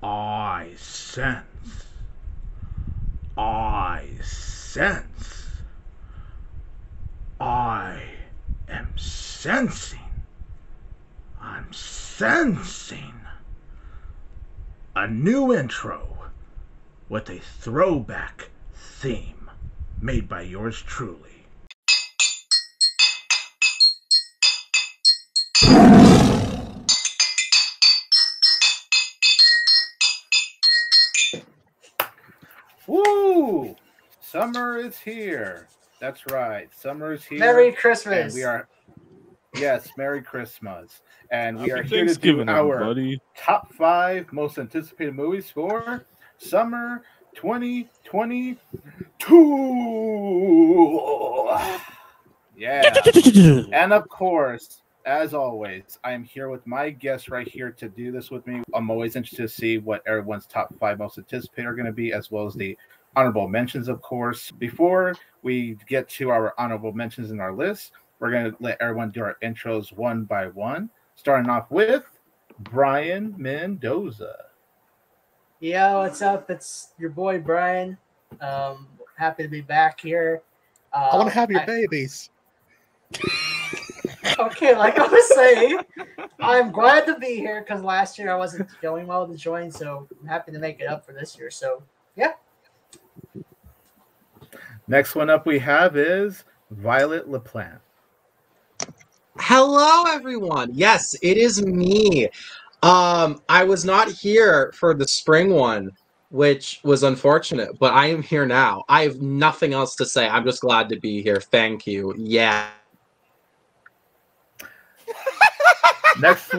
I sense. I sense. I am sensing. I'm sensing a new intro with a throwback theme made by yours truly. Woo! Summer is here. That's right. Summer is here. Merry Christmas. And we are, yes, Merry Christmas. And we Happy are here to do Thanksgiving, our everybody. top 5 most anticipated movies for summer 2022. Yeah. And of course, as always, I am here with my guests right here to do this with me. I'm always interested to see what everyone's top 5 most anticipated are going to be, as well as the honorable mentions, of course. Before we get to our honorable mentions in our list, we're going to let everyone do our intros one by one, starting off with Brian Mendoza. Yeah, what's up? It's your boy Brian. Happy to be back here. I want to have your babies. Okay, like I was saying, I'm glad to be here because last year I wasn't feeling well to join, so I'm happy to make it up for this year. So, yeah. Next one up we have is Violet LaPlante. Hello, everyone. Yes, it is me. I was not here for the spring one, which was unfortunate, but I am here now. I have nothing else to say. I'm just glad to be here. Thank you. Yeah. Next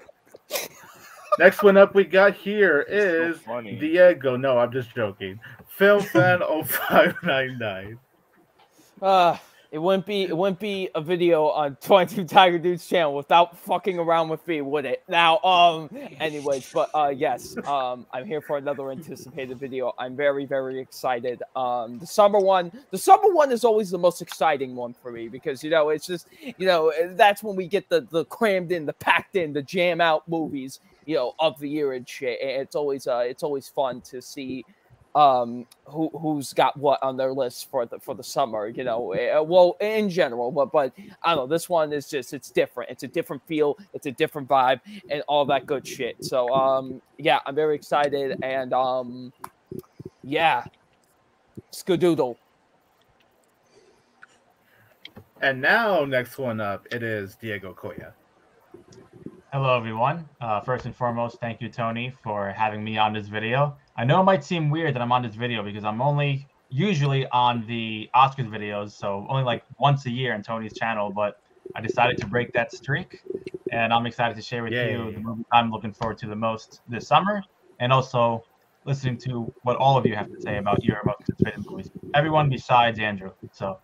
one up we got here is Diego. No, I'm just joking. Film Fan 0599. It wouldn't be a video on 22 Tiger Dude's channel without fucking around with me, would it? Now, anyways, but yes, I'm here for another anticipated video. I'm very, very excited. The summer one is always the most exciting one for me because it's just that's when we get the crammed in, the packed in, the jam out movies of the year and shit. It's always fun to see who's got what on their list for the summer, well, in general, but I don't know, this one is just, it's different. It's a different feel, it's a different vibe, and all that good shit. So yeah, I'm very excited, and yeah, skadoodle. And now, next one up, it is Diego Coya. Hello, everyone. First and foremost, thank you, Tony, for having me on this video. I know it might seem weird that I'm on this video because I'm only usually on the Oscars videos, so only like once a year on Tony's channel, but I decided to break that streak, and I'm excited to share with you the movie I'm looking forward to the most this summer, and also listening to what all of you have to say about your most anticipated movies. Everyone besides Andrew, so...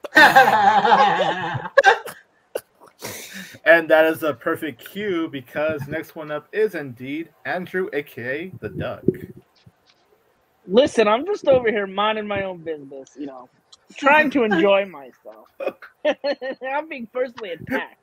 And that is a perfect cue because next one up is indeed Andrew, aka the Duck. Listen, I'm just over here minding my own business, trying to enjoy myself. I'm being personally attacked.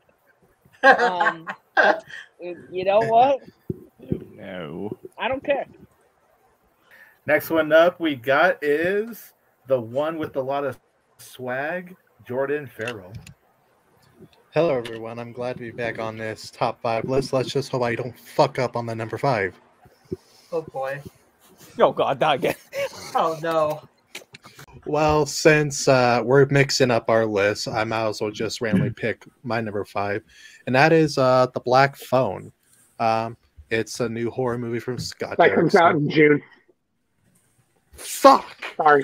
You know what? No. I don't care. Next one up we got is the one with a lot of swag, Jordan Farrell. Hello, everyone. I'm glad to be back on this top 5 list. Let's just hope I don't fuck up on the number 5. Oh, boy. Oh, God, not again. Oh, no. Well, since we're mixing up our list, I might as well just randomly pick my number 5, and that is The Black Phone. It's a new horror movie from Scott That comes out in June. Fuck! Sorry.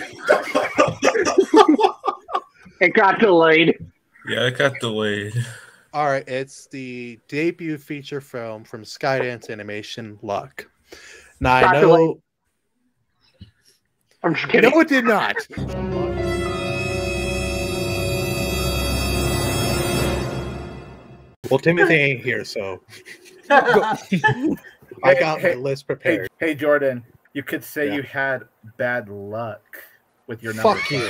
It got delayed. Yeah, it got delayed. All right, it's the debut feature film from Skydance Animation, Luck. Now, I know... Delayed. I'm just kidding. No, it did not. Well, Timothy ain't here, so... I got my list prepared. Hey, Jordan, you could say you had bad luck with your number. Fuck you.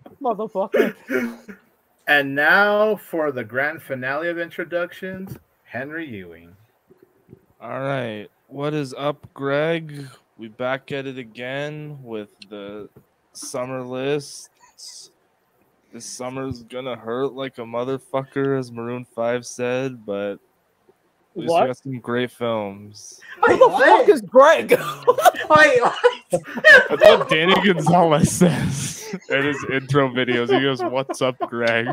Motherfucker. And now for the grand finale of introductions, Henry Ewing. All right. What is up, Greg? We back at it again with the summer lists. This summer's gonna hurt like a motherfucker, as Maroon 5 said, but at least we What? got some great films. Wait, Who the fuck is Greg? Wait, what? That's what Danny Gonzalez says in his intro videos. He goes, "What's up, Greg?"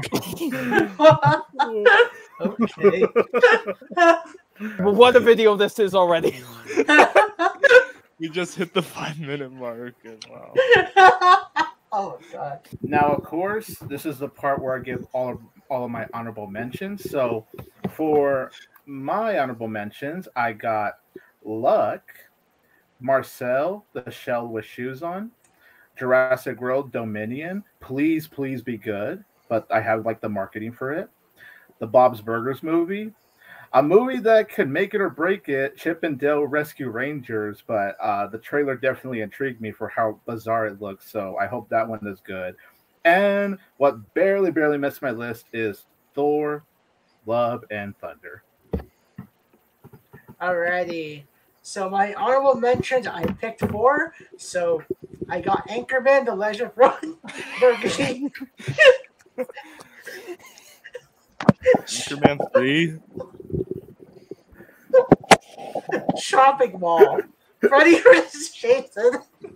Okay. Well, what a video this is already. We just hit the 5-minute mark, and wow. Oh god. Now, of course, this is the part where I give all of my honorable mentions. So, for my honorable mentions, I got Luck, Marcel, the Shell with Shoes On, Jurassic World Dominion, Please Please Be Good, but I have like the marketing for it. The Bob's Burgers movie, a movie that could make it or break it, Chip and Dale Rescue Rangers, but the trailer definitely intrigued me for how bizarre it looks, so I hope that one is good. And what barely missed my list is Thor, Love and Thunder. Alrighty. So my honorable mentions, I picked 4. So I got Anchorman, The Legend of Burger King. Anchorman 3. Shopping Mall. Freddy vs. Jason.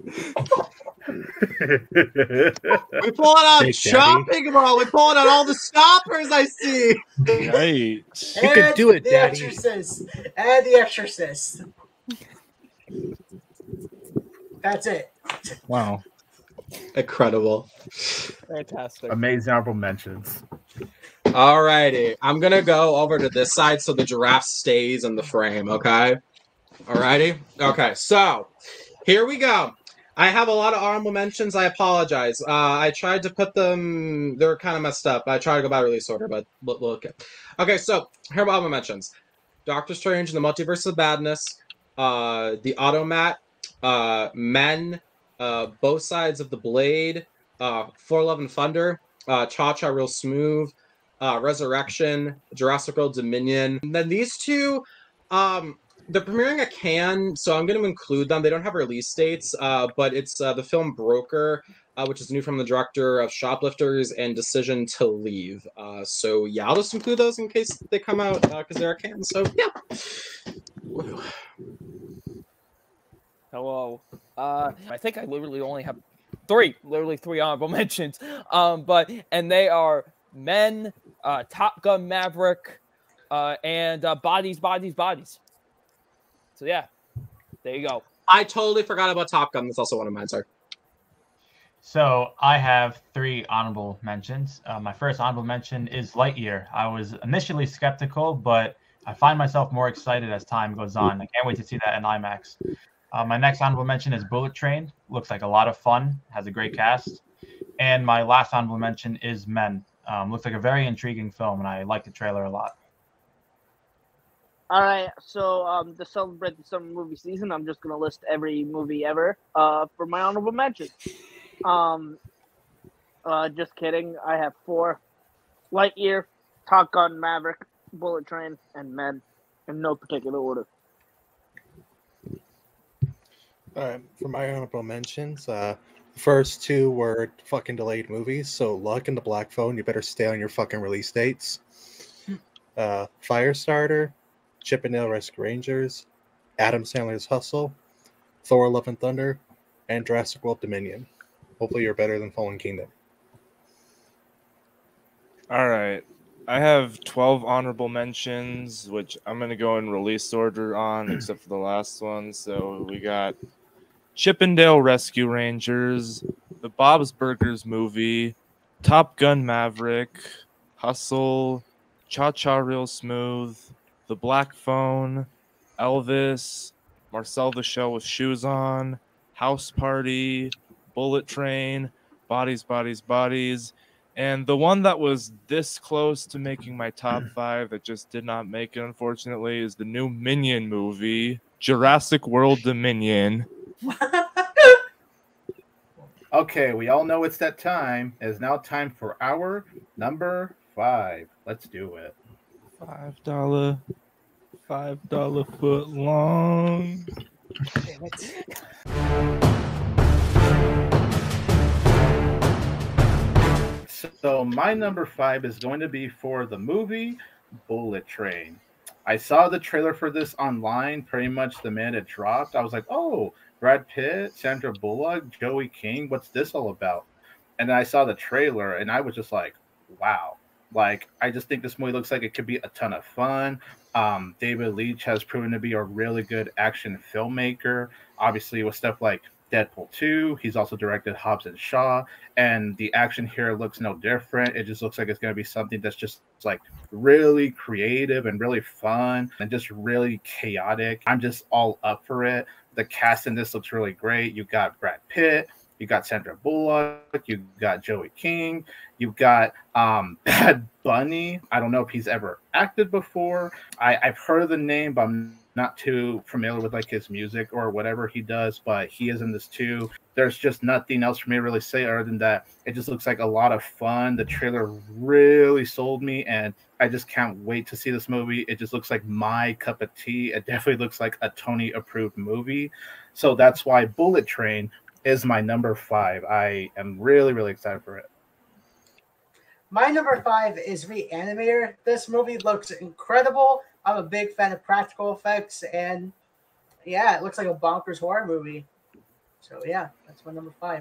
We're pulling out Big shopping mall. We're pulling out all the stoppers I see. Right. You could do it, The Daddy. Exorcist. And The Exorcist. That's it. Wow. Incredible. Fantastic. Amazing honorable mentions. Alrighty, I'm gonna go over to this side so the giraffe stays in the frame, okay? Alrighty? Okay, so here we go. I have a lot of honorable mentions. I apologize. I tried to put them, they're kind of messed up. I tried to go by release order, but okay. Okay, so here are my honorable mentions. Doctor Strange and the Multiverse of Madness, The Automat, Men, Both Sides of the Blade, For Love and Thunder, Cha-Cha Real Smooth, Resurrection, Jurassic World Dominion. And then these two, they're premiering at Cannes, so I'm going to include them. They don't have release dates, but it's the film Broker, which is new from the director of Shoplifters and Decision to Leave. So yeah, I'll just include those in case they come out because they're at Cannes. So yeah. Woo. Hello. I think I literally only have three honorable mentions. And they are Men, Top Gun Maverick, and Bodies. So yeah, there you go. I totally forgot about Top Gun. That's also one of mine, sorry. So I have 3 honorable mentions. My first honorable mention is Lightyear. I was initially skeptical, but I find myself more excited as time goes on. I can't wait to see that in IMAX. My next honorable mention is Bullet Train. Looks like a lot of fun, has a great cast. And my last honorable mention is Men. Looks like a very intriguing film, and I like the trailer a lot. All right, so to celebrate the summer movie season, I'm just gonna list every movie ever for my honorable mention. Just kidding. I have 4: Lightyear, Top Gun Maverick, Bullet Train, and Men, in no particular order. All right, for my honorable mentions, the first 2 were fucking delayed movies. So Luck and The Black Phone, you better stay on your fucking release dates. Firestarter, Chip and Dale Rescue Rangers, Adam Sandler's Hustle, Thor: Love and Thunder, and Jurassic World Dominion. Hopefully you're better than Fallen Kingdom. All right. I have 12 honorable mentions, which I'm going to go in release order on, except for the last one. So we got Chip and Dale Rescue Rangers, the Bob's Burgers movie, Top Gun Maverick, Hustle, Cha-Cha Real Smooth, The Black Phone, Elvis, Marcel the Shell with Shoes On, House Party, Bullet Train, Bodies, and the one that was this close to making my top 5 that just did not make it, unfortunately, is the new Minion movie, Jurassic World Dominion. Okay, we all know it's that time. It is now time for our number 5. Let's do it. $5 $5 foot long. Damn it. So my number 5 is going to be for the movie Bullet Train. I saw the trailer for this online pretty much the minute it dropped. I was like, oh, Brad Pitt, Sandra Bullock, Joey King, what's this all about? And then I saw the trailer and I was just like, wow. Like, I just think this movie looks like it could be a ton of fun. David Leitch has proven to be a really good action filmmaker. Obviously, with stuff like Deadpool 2, he's also directed Hobbs and Shaw, and the action here looks no different. It just looks like it's going to be something that's just like really creative and really fun and just really chaotic. I'm just all up for it. The cast in this looks really great. You got Brad Pitt, you got Sandra Bullock, you got Joey King, you got Bad Bunny. I don't know if he's ever acted before. I've heard of the name, but I'm not too familiar with like his music or whatever he does, but he is in this too. There's just nothing else for me to really say other than that it just looks like a lot of fun. The trailer really sold me, and I just can't wait to see this movie. It just looks like my cup of tea. It definitely looks like a Tony approved movie. So that's why Bullet Train is my number 5. I am really, really excited for it. My number 5 is Reanimator. This movie looks incredible. I'm a big fan of practical effects, and yeah, it looks like a bonkers horror movie. So yeah, that's my number 5.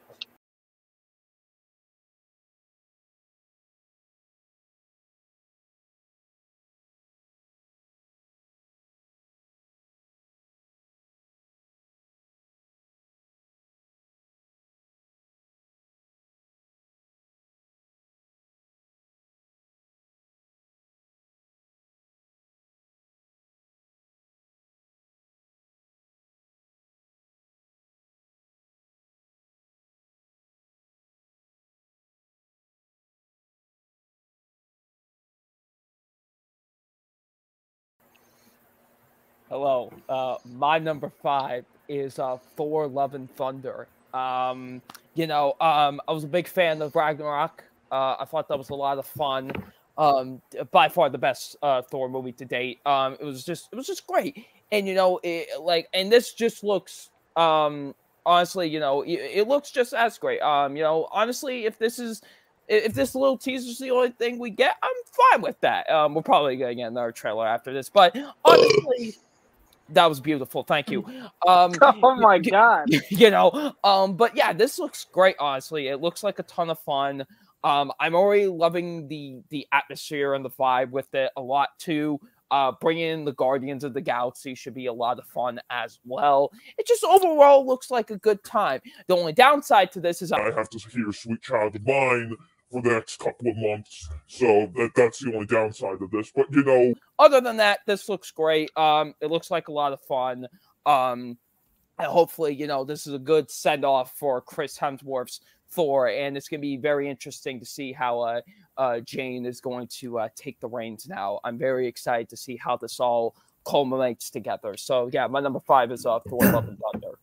Hello. My number 5 is Thor: Love and Thunder. I was a big fan of Ragnarok. I thought that was a lot of fun. By far the best Thor movie to date. It was just great. And and this just looks honestly, it looks just as great. Honestly, if this little teaser is the only thing we get, I'm fine with that. We're probably gonna get another trailer after this, but honestly, that was beautiful. Thank you. Oh my god. But yeah, this looks great. Honestly, it looks like a ton of fun. I'm already loving the atmosphere and the vibe with it a lot too. Bringing in the Guardians of the Galaxy should be a lot of fun as well. It just overall looks like a good time. The only downside to this is I have to hear Sweet Child of Mine for the next couple of months, so that's the only downside of this. But other than that, this looks great. It looks like a lot of fun. And hopefully, this is a good send off for Chris Hemsworth's Thor, and it's going to be very interesting to see how Jane is going to take the reins now. I'm very excited to see how this all culminates together. So yeah, my number 5 is Thor: Love and Thunder.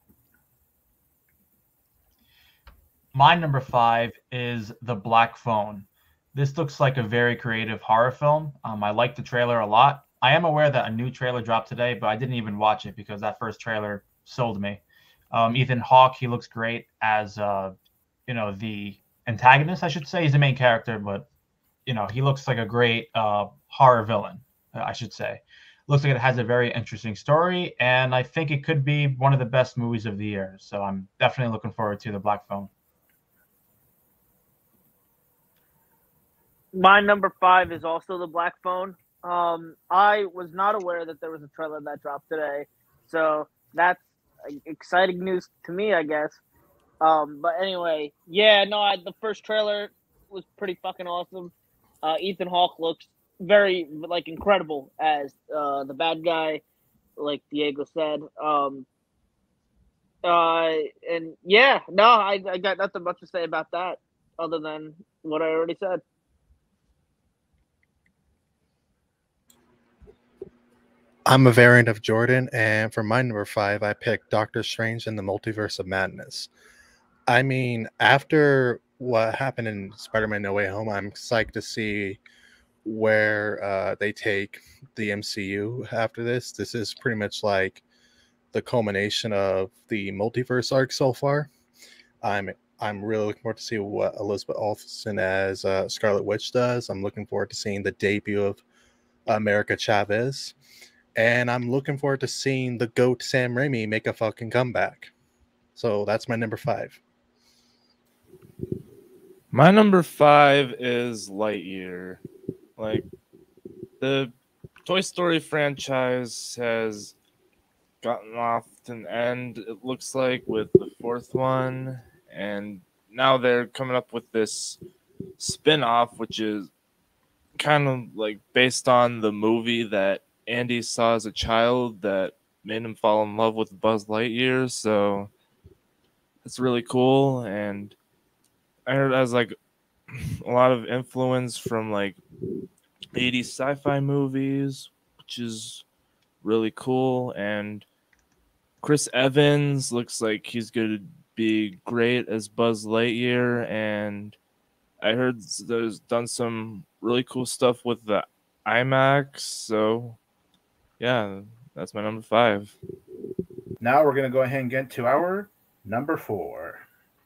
My number 5 is The Black Phone. This looks like a very creative horror film. I like the trailer a lot. I am aware that a new trailer dropped today, but I didn't even watch it because that first trailer sold me. Ethan Hawke, he looks great as the antagonist, I should say. He's the main character, but he looks like a great horror villain, I should say. Looks like it has a very interesting story, and I think it could be one of the best movies of the year. So I'm definitely looking forward to The Black Phone. My number 5 is also The Black Phone. I was not aware that there was a trailer that dropped today, so that's exciting news to me, I guess. But anyway, yeah, no, the first trailer was pretty fucking awesome. Ethan Hawke looks very incredible as the bad guy, like Diego said. And yeah, no, I got nothing much to say about that other than what I already said. I'm a variant of Jordan, and for my number 5, I picked Doctor Strange in the Multiverse of Madness. I mean, after what happened in Spider-Man No Way Home, I'm psyched to see where they take the MCU after this. This is pretty much like the culmination of the multiverse arc so far. I'm really looking forward to see what Elizabeth Olsen as Scarlet Witch does. I'm looking forward to seeing the debut of America Chavez, and I'm looking forward to seeing the GOAT Sam Raimi make a fucking comeback. So that's my number 5. My number 5 is Lightyear. Like, the Toy Story franchise has gotten off to an end, it looks like, with the 4th one. And now they're coming up with this spin-off, which is kind of like based on the movie that Andy saw as a child that made him fall in love with Buzz Lightyear. So it's really cool. And I heard it has like a lot of influence from like 80s sci-fi movies, which is really cool. And Chris Evans looks like he's going to be great as Buzz Lightyear. And I heard there's done some really cool stuff with the IMAX. So yeah, that's my number 5. Now we're going to go ahead and get to our number 4.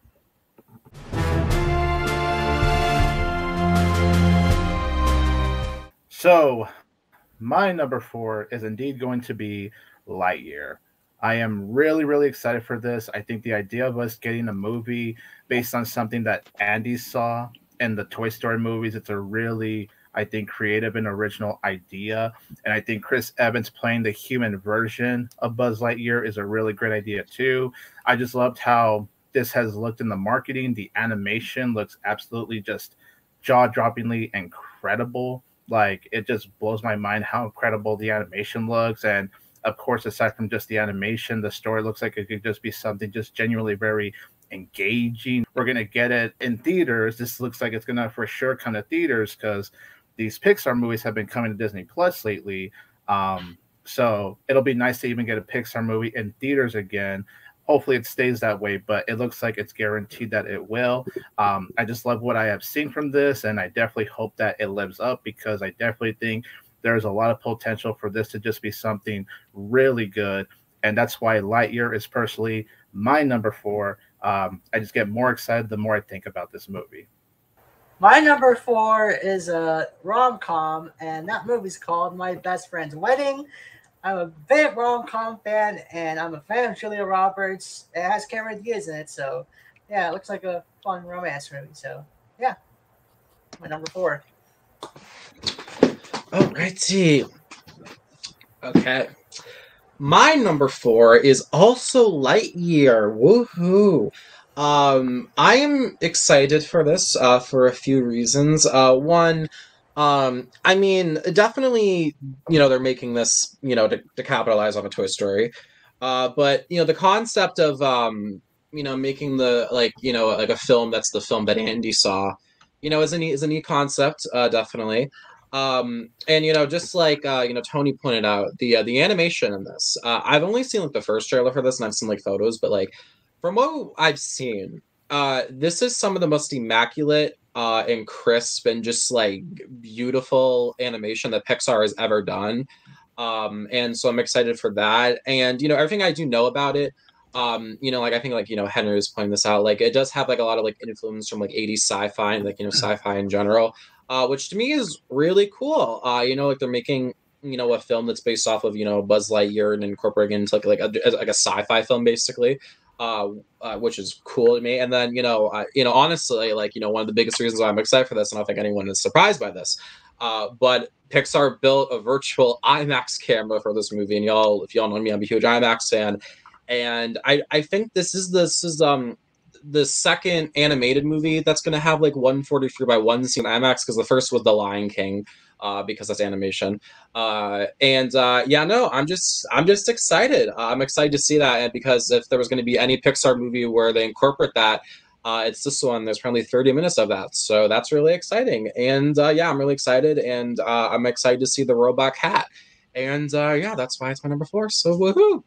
So, my number 4 is indeed going to be Lightyear. I am really, really excited for this. I think the idea of us getting a movie based on something that Andy saw in the Toy Story movies, it's a really, I think, creative and original idea. And I think Chris Evans playing the human version of Buzz Lightyear is a really great idea too. I just loved how this has looked in the marketing. The animation looks absolutely just jaw-droppingly incredible. Like, it just blows my mind how incredible the animation looks. And of course, aside from just the animation, the story looks like it could just be something just genuinely very engaging. We're going to get it in theaters. This looks like it's going to for sure come to theaters because these Pixar movies have been coming to Disney Plus lately. So it'll be nice to even get a Pixar movie in theaters again. Hopefully it stays that way, but it looks like it's guaranteed that it will. I just love what I have seen from this, and I definitely hope that it lives up because I definitely think there's a lot of potential for this to just be something really good. And that's why Lightyear is personally my number 4. I just get more excited the more I think about this movie. My number 4 is a rom-com, and that movie's called My Best Friend's Wedding. I'm a big rom-com fan, and I'm a fan of Julia Roberts. It has Cameron Diaz in it, so yeah, it looks like a fun romance movie. So yeah, my number 4. Alrighty. Okay. My number 4 is also Lightyear. Woohoo! I am excited for this for a few reasons. One, I mean, definitely, they're making this, to capitalize on a Toy Story. But the concept of making the like a film that's the film that Andy saw, is a neat concept, definitely. And just like Tony pointed out, the animation in this, I've only seen like the first trailer for this, and I've seen like photos, but like from what I've seen, this is some of the most immaculate and crisp and just like beautiful animation that Pixar has ever done. And so I'm excited for that. And everything I do know about it, like I think like Henry was pointing this out, like it does have like a lot of like influence from like 80s sci-fi and like sci-fi in general. Which to me is really cool. Like they're making, a film that's based off of, Buzz Lightyear and incorporating into like a sci-fi film basically, which is cool to me. And then, honestly, like, one of the biggest reasons why I'm excited for this, and I don't think anyone is surprised by this, but Pixar built a virtual IMAX camera for this movie. And if y'all know me, I'm a huge IMAX fan. And I think this is the second animated movie that's going to have like 143:1 scene IMAX, because the first was The Lion King, because that's animation. I'm just excited. I'm excited to see that, and because if there was going to be any Pixar movie where they incorporate that, it's this one. There's probably 30 minutes of that, so that's really exciting. And I'm really excited, and I'm excited to see the robot cat. And that's why it's my number 4. So woohoo!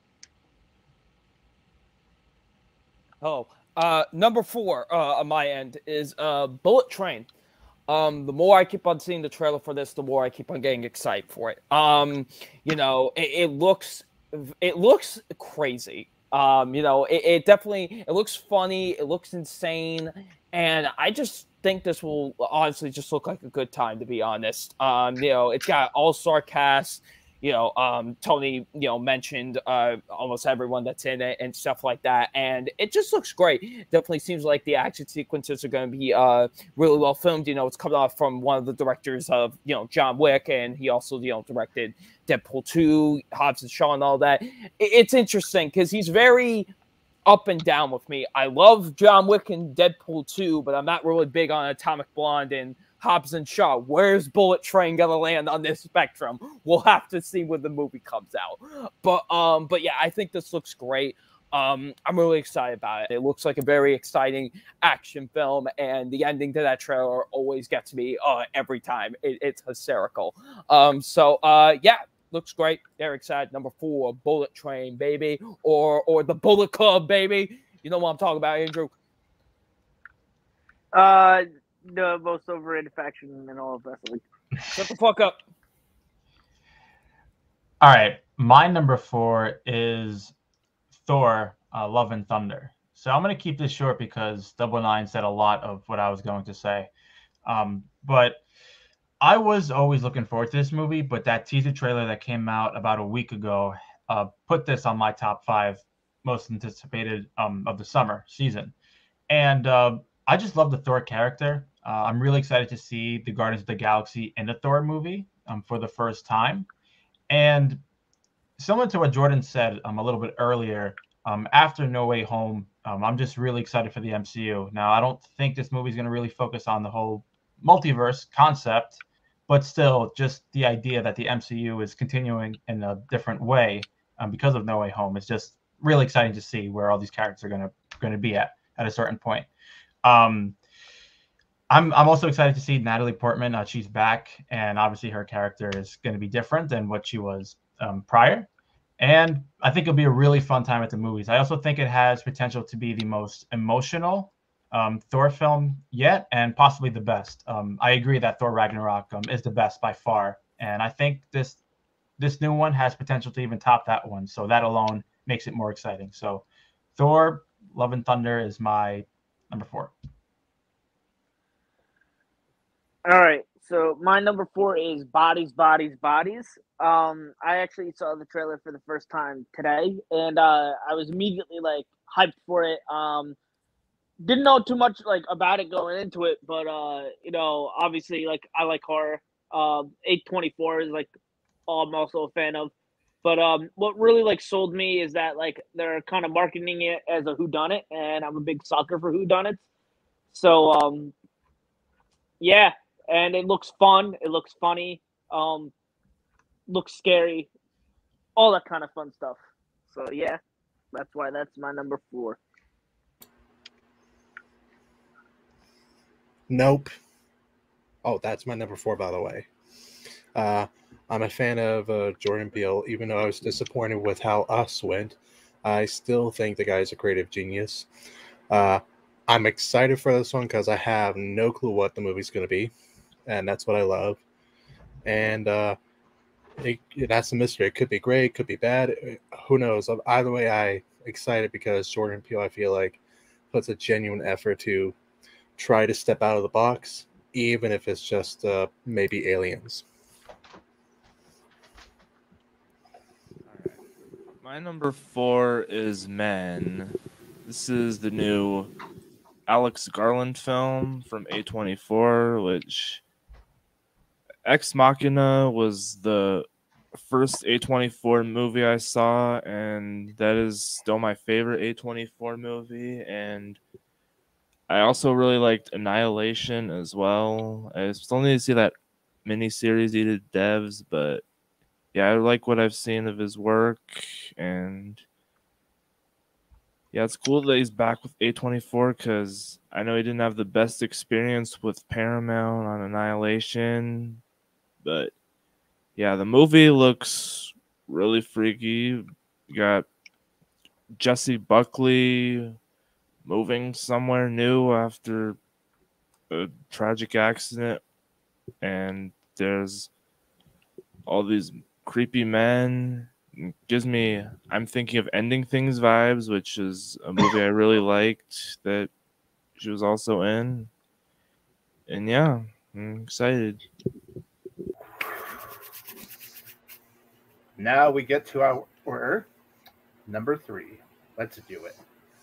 Number 4 on my end is Bullet Train. the more I keep on seeing the trailer for this, the more I keep on getting excited for it. You know, it looks crazy. You know, it definitely, it looks funny, it looks insane, and I just think this will honestly just look like a good time, to be honest. You know, it's got all-star cast. You know, Tony, you know, mentioned almost everyone that's in it and stuff like that, and it just looks great. Definitely seems like the action sequences are going to be really well filmed. You know, it's coming off from one of the directors of, you know, John Wick, and he also, you know, directed Deadpool 2, Hobbs and Shaw, and all that. It's interesting because he's very up and down with me. I love John Wick and Deadpool 2, but I'm not really big on Atomic Blonde and Hobbs and Shaw. Where's Bullet Train gonna land on this spectrum? We'll have to see when the movie comes out. But yeah, I think this looks great. I'm really excited about it. It looks like a very exciting action film, and the ending to that trailer always gets me every time. It's hysterical. Yeah, looks great. Very excited. Number 4, Bullet Train, baby, or the Bullet Club, baby. You know what I'm talking about, Andrew? The most overrated faction in all of wrestling. Shut the fuck up. All right, my number 4 is Thor: Love and Thunder. So I'm going to keep this short because Double Nine said a lot of what I was going to say. But I was always looking forward to this movie, but that teaser trailer that came out about a week ago put this on my top 5 most anticipated of the summer season. And I just love the Thor character. I'm really excited to see the Guardians of the Galaxy in the Thor movie for the first time. And similar to what Jordan said a little bit earlier, after No Way Home, I'm just really excited for the MCU. Now, I don't think this movie is going to really focus on the whole multiverse concept, but still, just the idea that the MCU is continuing in a different way because of No Way Home is just really exciting to see where all these characters are going to be at a certain point. I'm also excited to see Natalie Portman. She's back, and obviously her character is going to be different than what she was prior. And I think it'll be a really fun time at the movies. I also think it has potential to be the most emotional Thor film yet, and possibly the best. I agree that Thor Ragnarok is the best by far, and I think this new one has potential to even top that one. So that alone makes it more exciting. So Thor: Love and Thunder is my number 4. All right, so my number 4 is Bodies, Bodies, Bodies. I actually saw the trailer for the first time today, and I was immediately like hyped for it. Didn't know too much like about it going into it, but you know, obviously, like I like horror. A24 is like I'm also a fan of. But what really like sold me is that like they're kind of marketing it as a whodunit, and I'm a big sucker for whodunits. So yeah, and it looks fun. It looks funny. Looks scary. All that kind of fun stuff. So yeah, that's why that's my number 4. Nope. Oh, that's my number 4, by the way. I'm a fan of Jordan Peele, even though I was disappointed with how Us went. I still think the guy's a creative genius. I'm excited for this one because I have no clue what the movie's going to be, and that's what I love. And that's a mystery. It could be great, could be bad. Who knows? Either way, I'm excited because Jordan Peele, I feel like, puts a genuine effort to try to step out of the box, even if it's just maybe aliens. My number 4 is Men. This is the new Alex Garland film from A24, which Ex Machina was the first A24 movie I saw, and that is still my favorite A24 movie. And I also really liked Annihilation as well. I still need to see that miniseries he did, Devs, but yeah, I like what I've seen of his work, and yeah, it's cool that he's back with A24 because I know he didn't have the best experience with Paramount on Annihilation, but yeah, the movie looks really freaky. You got Jesse Buckley moving somewhere new after a tragic accident, and there's all these creepy men. It gives me I'm Thinking of Ending Things vibes, which is a movie I really liked that she was also in. And yeah, I'm excited. Now we get to our number 3. Let's do it.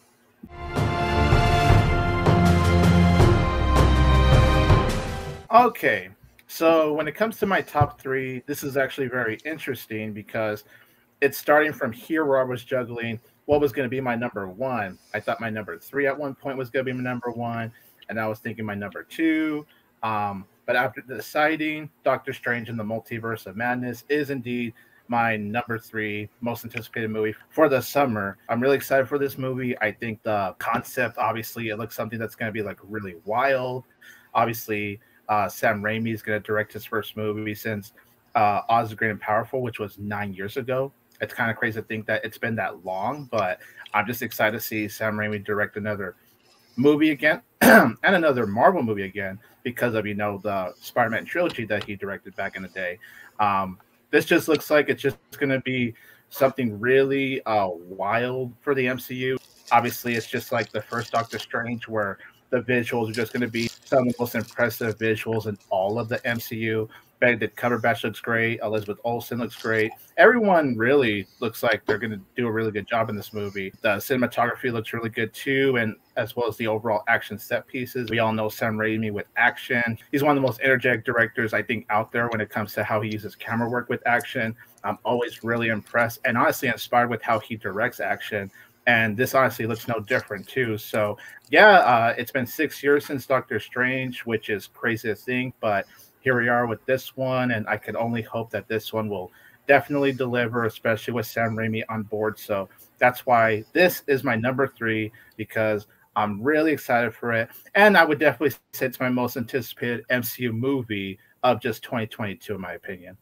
Okay, so when it comes to my top 3, this is actually very interesting because it's starting from here where I was juggling what was going to be my number 1. I thought my number 3 at one point was going to be my number 1, and I was thinking my number 2. But after deciding, Doctor Strange in the Multiverse of Madness is indeed my number 3 most anticipated movie for the summer. I'm really excited for this movie. I think the concept, obviously, it looks something that's going to be like really wild. Obviously, Sam Raimi is going to direct his first movie since Oz the Great and Powerful, which was 9 years ago. It's kind of crazy to think that it's been that long, but I'm just excited to see Sam Raimi direct another movie again and another Marvel movie again because of, the Spider-Man trilogy that he directed back in the day. This just looks like it's just going to be something really wild for the MCU. Obviously, it's just like the first Doctor Strange where the visuals are just going to be some of the most impressive visuals in all of the MCU. Benedict Cumberbatch looks great. Elizabeth Olsen looks great. Everyone really looks like they're going to do a really good job in this movie. The cinematography looks really good too, and as well as the overall action set pieces. We all know Sam Raimi with action. He's one of the most energetic directors, I think, out there when it comes to how he uses camera work with action. I'm always really impressed and honestly inspired with how he directs action. And this honestly looks no different too. So yeah, it's been 6 years since Doctor Strange, which is crazy to think, but here we are with this one, and I can only hope that this one will definitely deliver, especially with Sam Raimi on board. So that's why this is my number 3, because I'm really excited for it. And I would definitely say it's my most anticipated MCU movie of just 2022, in my opinion.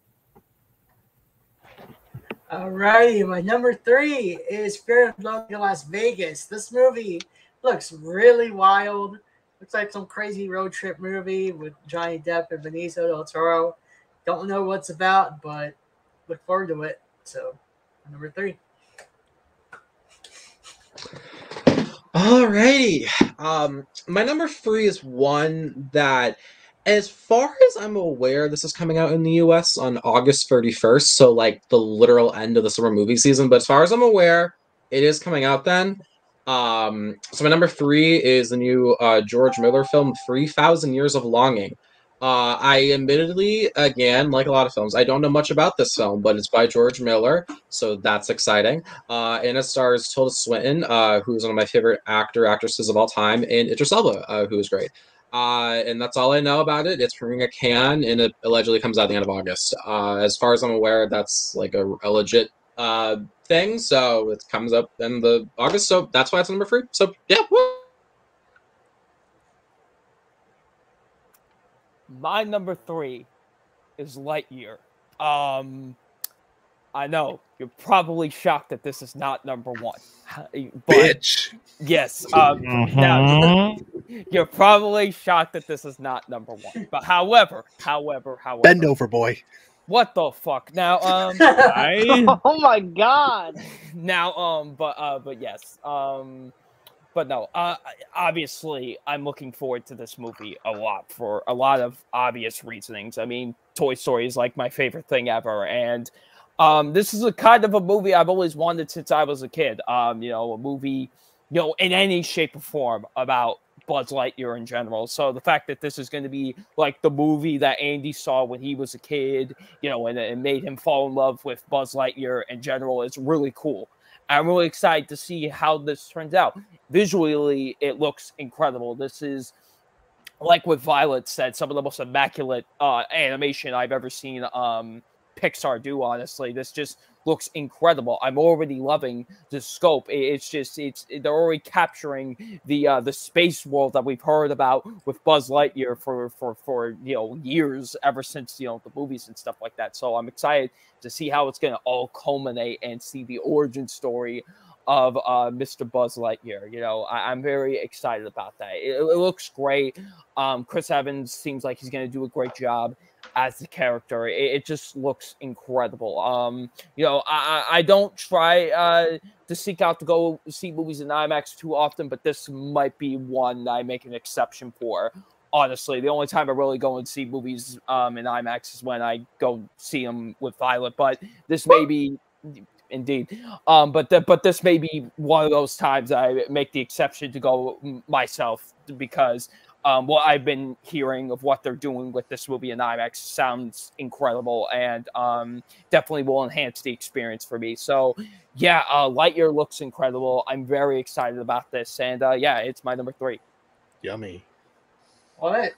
Alrighty, my number 3 is Fear and Loathing in Las Vegas. This movie looks really wild. Looks like some crazy road trip movie with Johnny Depp and Benicio del Toro. Don't know what's about, but look forward to it. So, number 3. Alrighty. My number 3 is one that, as far as I'm aware, this is coming out in the US on August 31st, so like the literal end of the summer movie season. But as far as I'm aware, it is coming out then. So my number 3 is the new George Miller film, 3,000 Years of Longing. I admittedly, again, like a lot of films, I don't know much about this film, but it's by George Miller, so that's exciting. And it stars Tilda Swinton, who's one of my favorite actresses of all time, and Idris Elba, who is great. And that's all I know about it. It's premiering at Cannes, and it allegedly comes out at the end of August. As far as I'm aware, that's like a legit thing, so it comes up in the August, so that's why it's number 3. So yeah. My number 3 is Lightyear. I know you're probably shocked that this is not number 1, but Bitch. yes, now, you're probably shocked that this is not number 1. But however, Bend over, boy. what the fuck? Now, Oh my god! now, but yes, but no, obviously, I'm looking forward to this movie a lot for a lot of obvious reasonings. I mean, Toy Story is like my favorite thing ever, and this is a kind of a movie I've always wanted since I was a kid. A movie, in any shape or form about Buzz Lightyear in general. So the fact that this is going to be like the movie that Andy saw when he was a kid, and it made him fall in love with Buzz Lightyear in general is really cool. I'm really excited to see how this turns out. Visually, it looks incredible. This is, like what Violet said, some of the most immaculate animation I've ever seen Pixar do, honestly. This just looks incredible. I'm already loving the scope. They're already capturing the space world that we've heard about with Buzz Lightyear for years, ever since the movies and stuff like that. So I'm excited to see how it's going to all culminate and see the origin story of Mr. Buzz Lightyear. You know, I'm very excited about that. It looks great. Chris Evans seems like he's going to do a great job as the character. It just looks incredible. You know, I don't try to seek out to go see movies in IMAX too often, but this might be one that I make an exception for. Honestly, the only time I really go and see movies in IMAX is when I go see them with Violet. But this may be, indeed, but this may be one of those times I make the exception to go myself, because what I've been hearing of what they're doing with this movie in IMAX sounds incredible, and definitely will enhance the experience for me. So, yeah, Lightyear looks incredible. I'm very excited about this, and yeah, it's my number 3. Yummy. What?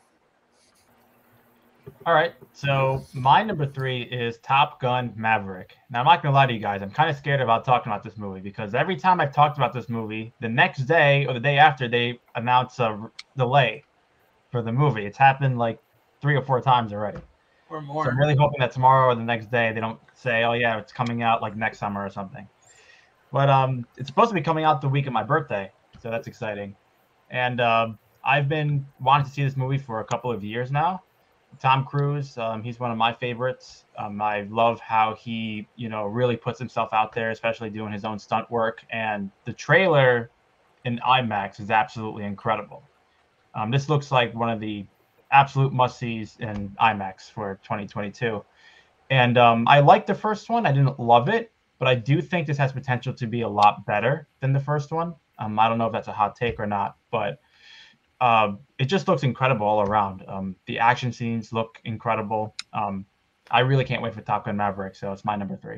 All right, so my number 3 is Top Gun Maverick. Now, I'm not going to lie to you guys. I'm kind of scared about talking about this movie because every time I've talked about this movie, the next day or the day after, they announce a delay for the movie. It's happened like 3 or 4 times already. Or more. So I'm really hoping that tomorrow or the next day they don't say, "Oh yeah, it's coming out like next summer or something." But it's supposed to be coming out the week of my birthday, so that's exciting. And I've been wanting to see this movie for a couple of years now. Tom Cruise, he's one of my favorites. I love how he, you know, really puts himself out there, especially doing his own stunt work. And the trailer in IMAX is absolutely incredible. This looks like one of the absolute must-sees in IMAX for 2022. And I liked the first one. I didn't love it, but I do think this has potential to be a lot better than the first one. I don't know if that's a hot take or not, but it just looks incredible all around. The action scenes look incredible. I really can't wait for Top Gun Maverick, so it's my number 3.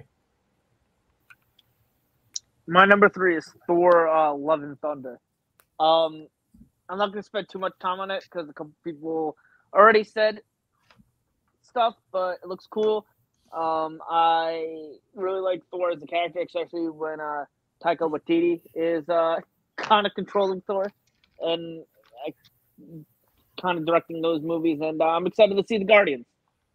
My number 3 is Thor: Love and Thunder. I'm not going to spend too much time on it because a couple people already said stuff, but it looks cool. I really like Thor as a character, especially when Taika Waititi is kind of controlling Thor and kind of directing those movies. And I'm excited to see the Guardians.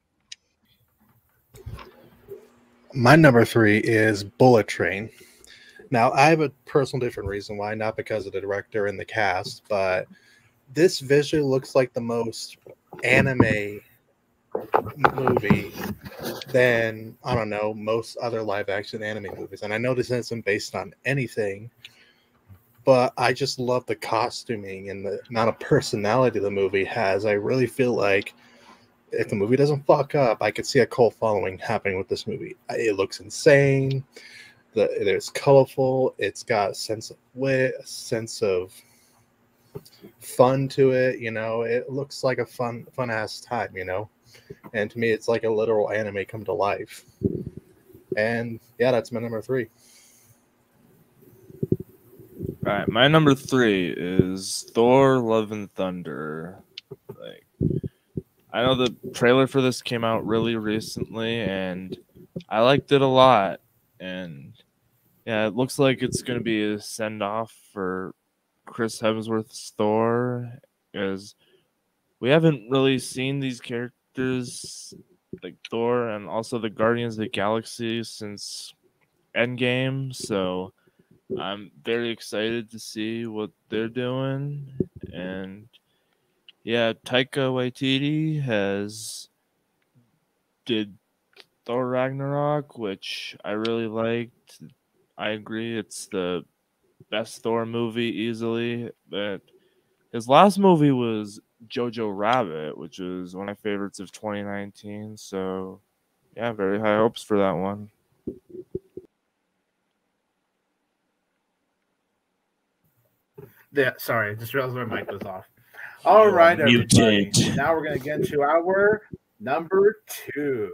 My number 3 is Bullet Train. Now, I have a personal different reason why, not because of the director and the cast, but this visually looks like the most anime movie than, I don't know, most other live-action anime movies. And I know this isn't based on anything, but I just love the costuming and the amount of personality the movie has. I really feel like if the movie doesn't fuck up, I could see a cult following happening with this movie. It looks insane. It's colorful. It's got a sense of wit, a sense of fun to it. You know, it looks like a fun ass time. You know, and to me, it's like a literal anime come to life. And yeah, that's my number 3. All right, my number 3 is Thor: Love and Thunder. Like, I know the trailer for this came out really recently, and I liked it a lot. And yeah, it looks like it's going to be a send-off for Chris Hemsworth's Thor, because we haven't really seen these characters like Thor and also the Guardians of the Galaxy since Endgame, so I'm very excited to see what they're doing. And yeah, Taika Waititi did Thor Ragnarok, which I really liked. I agree, it's the best Thor movie easily. But his last movie was Jojo Rabbit, which was one of my favorites of 2019. So yeah, very high hopes for that one. Yeah, sorry, just realized my mic was off. All right, everybody. Now we're going to get into our number 2.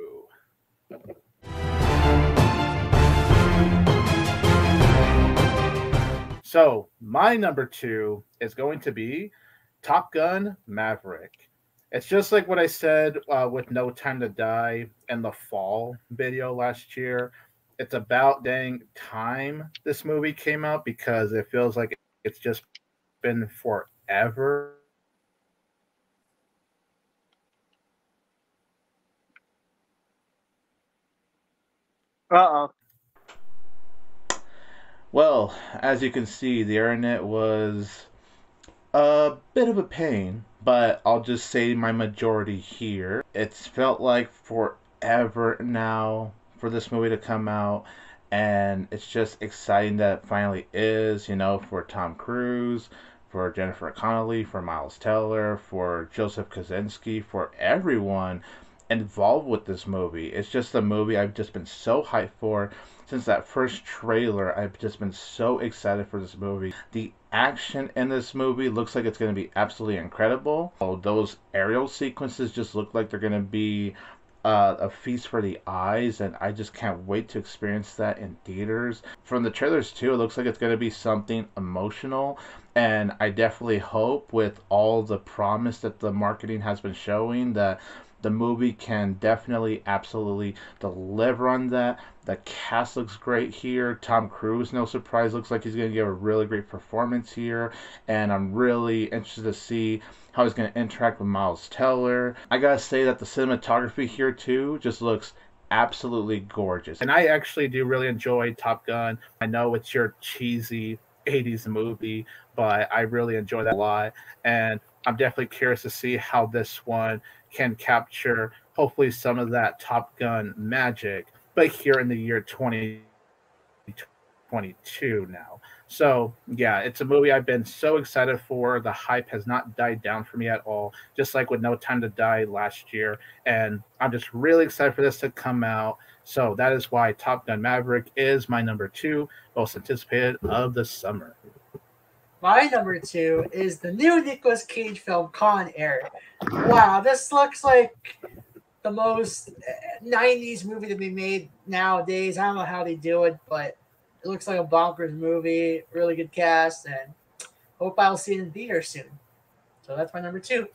So my number 2 is going to be Top Gun Maverick. It's just like what I said with No Time to Die in the fall video last year. It's about dang time this movie came out because it feels like it's just been forever. Well, as you can see, the internet was a bit of a pain, but I'll just say my majority here. It's felt like forever now for this movie to come out, and it's just exciting that it finally is, for Tom Cruise, for Jennifer Connelly, for Miles Teller, for Joseph Kosinski, for everyone involved with this movie. It's just a movie I've just been so hyped for. Since that first trailer, I've just been so excited for this movie. The action in this movie looks like it's going to be absolutely incredible. Oh, those aerial sequences just look like they're going to be a feast for the eyes, and I just can't wait to experience that in theaters. From the trailers too, it looks like it's going to be something emotional, and I definitely hope, with all the promise that the marketing has been showing, that the movie can definitely, absolutely deliver on that. The cast looks great here. Tom Cruise, no surprise, looks like he's going to give a really great performance here. And I'm really interested to see how he's going to interact with Miles Teller. I gotta say that the cinematography here, too, just looks absolutely gorgeous. And I actually do really enjoy Top Gun. I know it's your cheesy 80s movie, but I really enjoy that a lot. And I'm definitely curious to see how this one can capture, hopefully, some of that Top Gun magic, but here in the year 2022 now. So, yeah, it's a movie I've been so excited for. The hype has not died down for me at all, just like with No Time to Die last year. And I'm just really excited for this to come out. So that is why Top Gun Maverick is my number 2 most anticipated of the summer. My number 2 is the new Nicolas Cage film, Con Air. Wow, this looks like the most 90s movie to be made nowadays. I don't know how they do it, but it looks like a bonkers movie, really good cast, and hope I'll see it in theater soon. So that's my number 2.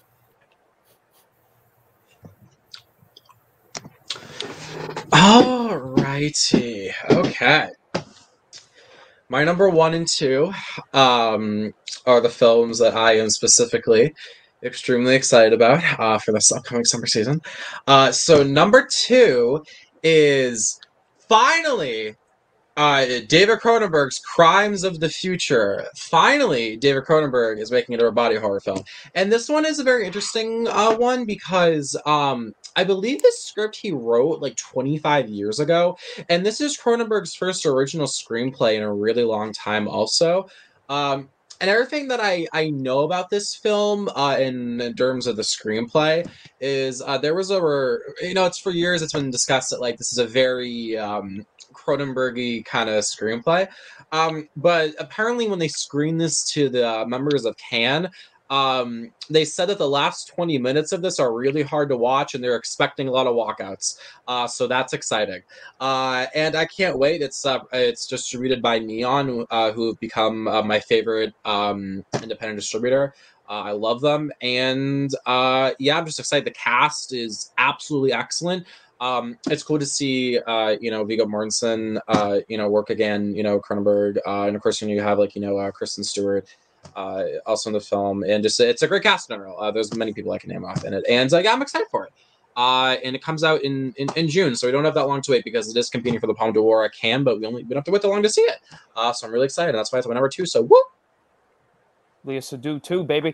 All righty. Okay. My number 1 and 2 are the films that I am specifically extremely excited about for this upcoming summer season. So number 2 is finally David Cronenberg's Crimes of the Future. Finally, David Cronenberg is making it a body horror film. And this one is a very interesting one because I believe this script he wrote like 25 years ago. And this is Cronenberg's first original screenplay in a really long time also. And everything that I know about this film in terms of the screenplay is there was it's for years it's been discussed that like this is a very Cronenberg-y kind of screenplay. But apparently when they screened this to the members of Cannes, they said that the last 20 minutes of this are really hard to watch and they're expecting a lot of walkouts. So that's exciting. And I can't wait. It's distributed by Neon, who have become my favorite independent distributor. I love them. And yeah, I'm just excited. The cast is absolutely excellent. It's cool to see, Viggo Mortensen, work again, Cronenberg, and of course, you have Kristen Stewart, also in the film, and just it's a great cast in general. There's many people I can name off in it, and yeah, I'm excited for it. And it comes out in June, so we don't have that long to wait because it is competing for the Palme d'Or at Cannes, but we don't have to wait that long to see it. So I'm really excited. And that's why it's my number 2. So woo! Léa Seydoux too, baby.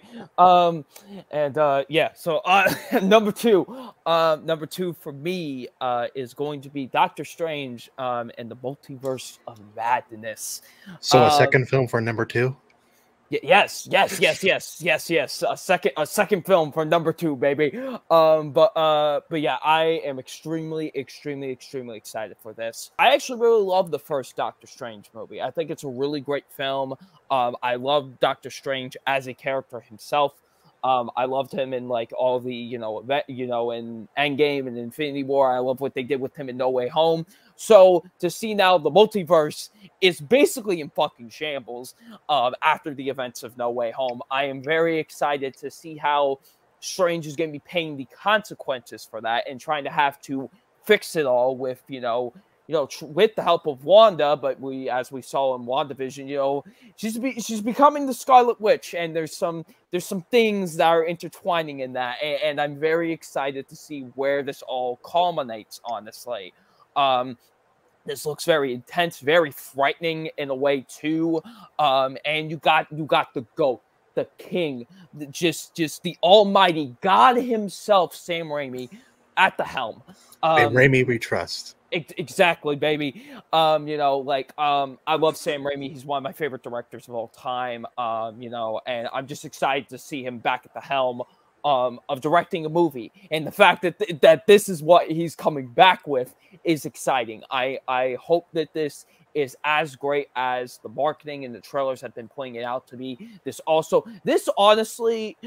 Yeah. So number two for me is going to be Doctor Strange and the Multiverse of Madness. So a second film for number 2. Yes. A second film for number 2, baby. But yeah, I am extremely excited for this. I actually really love the first Doctor Strange movie. I think it's a really great film. I love Doctor Strange as a character himself. I loved him in like all the in Endgame and Infinity War. I love what they did with him in No Way Home. So to see now the multiverse is basically in fucking shambles after the events of No Way Home. I am very excited to see how Strange is going to be paying the consequences for that and trying to have to fix it all with with the help of Wanda. But as we saw in WandaVision, she's becoming the Scarlet Witch, and there's some things that are intertwining in that, and I'm very excited to see where this all culminates. Honestly. This looks very intense, very frightening in a way too. And you got the GOAT, the king, just the almighty God himself, Sam Raimi, at the helm. And Raimi we trust. Exactly, baby. I love Sam Raimi. He's one of my favorite directors of all time. And I'm just excited to see him back at the helm of directing a movie, and the fact that this is what he's coming back with is exciting. I hope that this is as great as the marketing and the trailers have been playing it out to be. This honestly,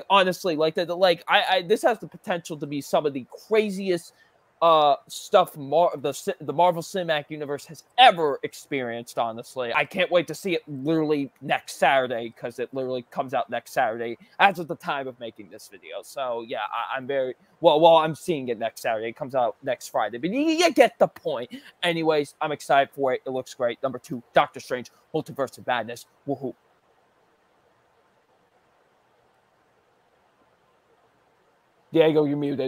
this has the potential to be some of the craziest stuff the Marvel Cinematic Universe has ever experienced. Honestly, I can't wait to see it literally next Saturday, because it literally comes out next Saturday as of the time of making this video. So yeah, I'm very well. I'm seeing it next Saturday. It comes out next Friday, but you get the point. Anyways, I'm excited for it. It looks great. Number 2, Doctor Strange: Multiverse of Madness. Woohoo! Diego, you're muted.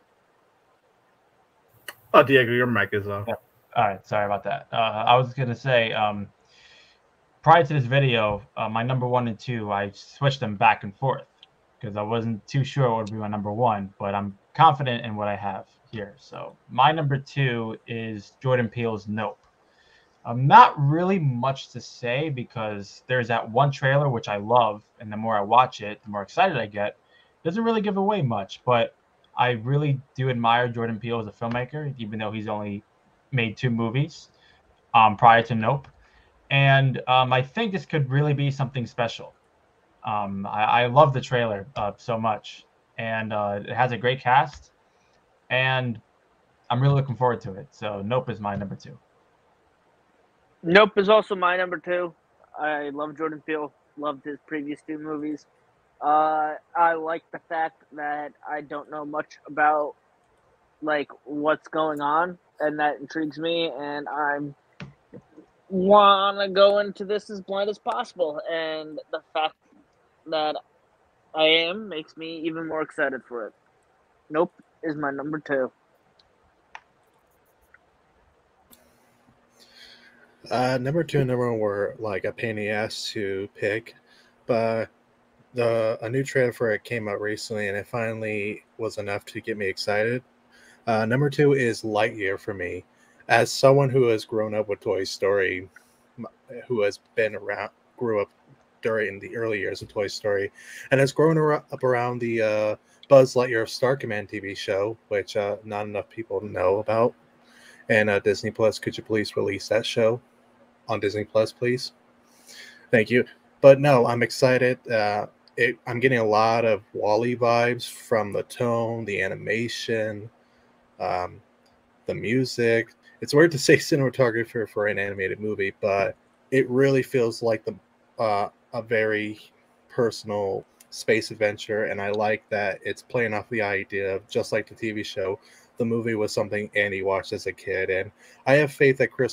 Oh, Diego, your mic is off. Yeah. All right, sorry about that. I was gonna say, prior to this video, my number 1 and 2, I switched them back and forth because I wasn't too sure what would be my number 1, but I'm confident in what I have here. So my number 2 is Jordan Peele's Nope. Not really much to say, because there's that one trailer which I love, and the more I watch it, the more excited I get. It doesn't really give away much, but I really do admire Jordan Peele as a filmmaker, even though he's only made 2 movies prior to Nope. And I think this could really be something special. I love the trailer so much, and it has a great cast, and I'm really looking forward to it. So Nope is my number 2. Nope is also my number 2. I love Jordan Peele. Loved his previous 2 movies. I like the fact that I don't know much about what's going on, and that intrigues me, and I'm wanna go into this as blind as possible, and the fact that I am makes me even more excited for it. Nope is my number 2. Number 2 and number 1 were like a pain in the ass to pick, but a new trailer for it came out recently, and it finally was enough to get me excited. Number 2 is Lightyear for me. As someone who has grown up with Toy Story, who has grew up during the early years of Toy Story, and has grown up around the Buzz Lightyear Star Command TV show, which not enough people know about. And Disney Plus, could you please release that show on Disney Plus, please? Thank you. But no, I'm excited. I'm getting a lot of WALL-E vibes from the tone, the animation, the music. It's weird to say cinematographer for an animated movie, but it really feels like a very personal space adventure, and I like that it's playing off the idea of, just like the TV show, the movie was something Andy watched as a kid, and I have faith that Chris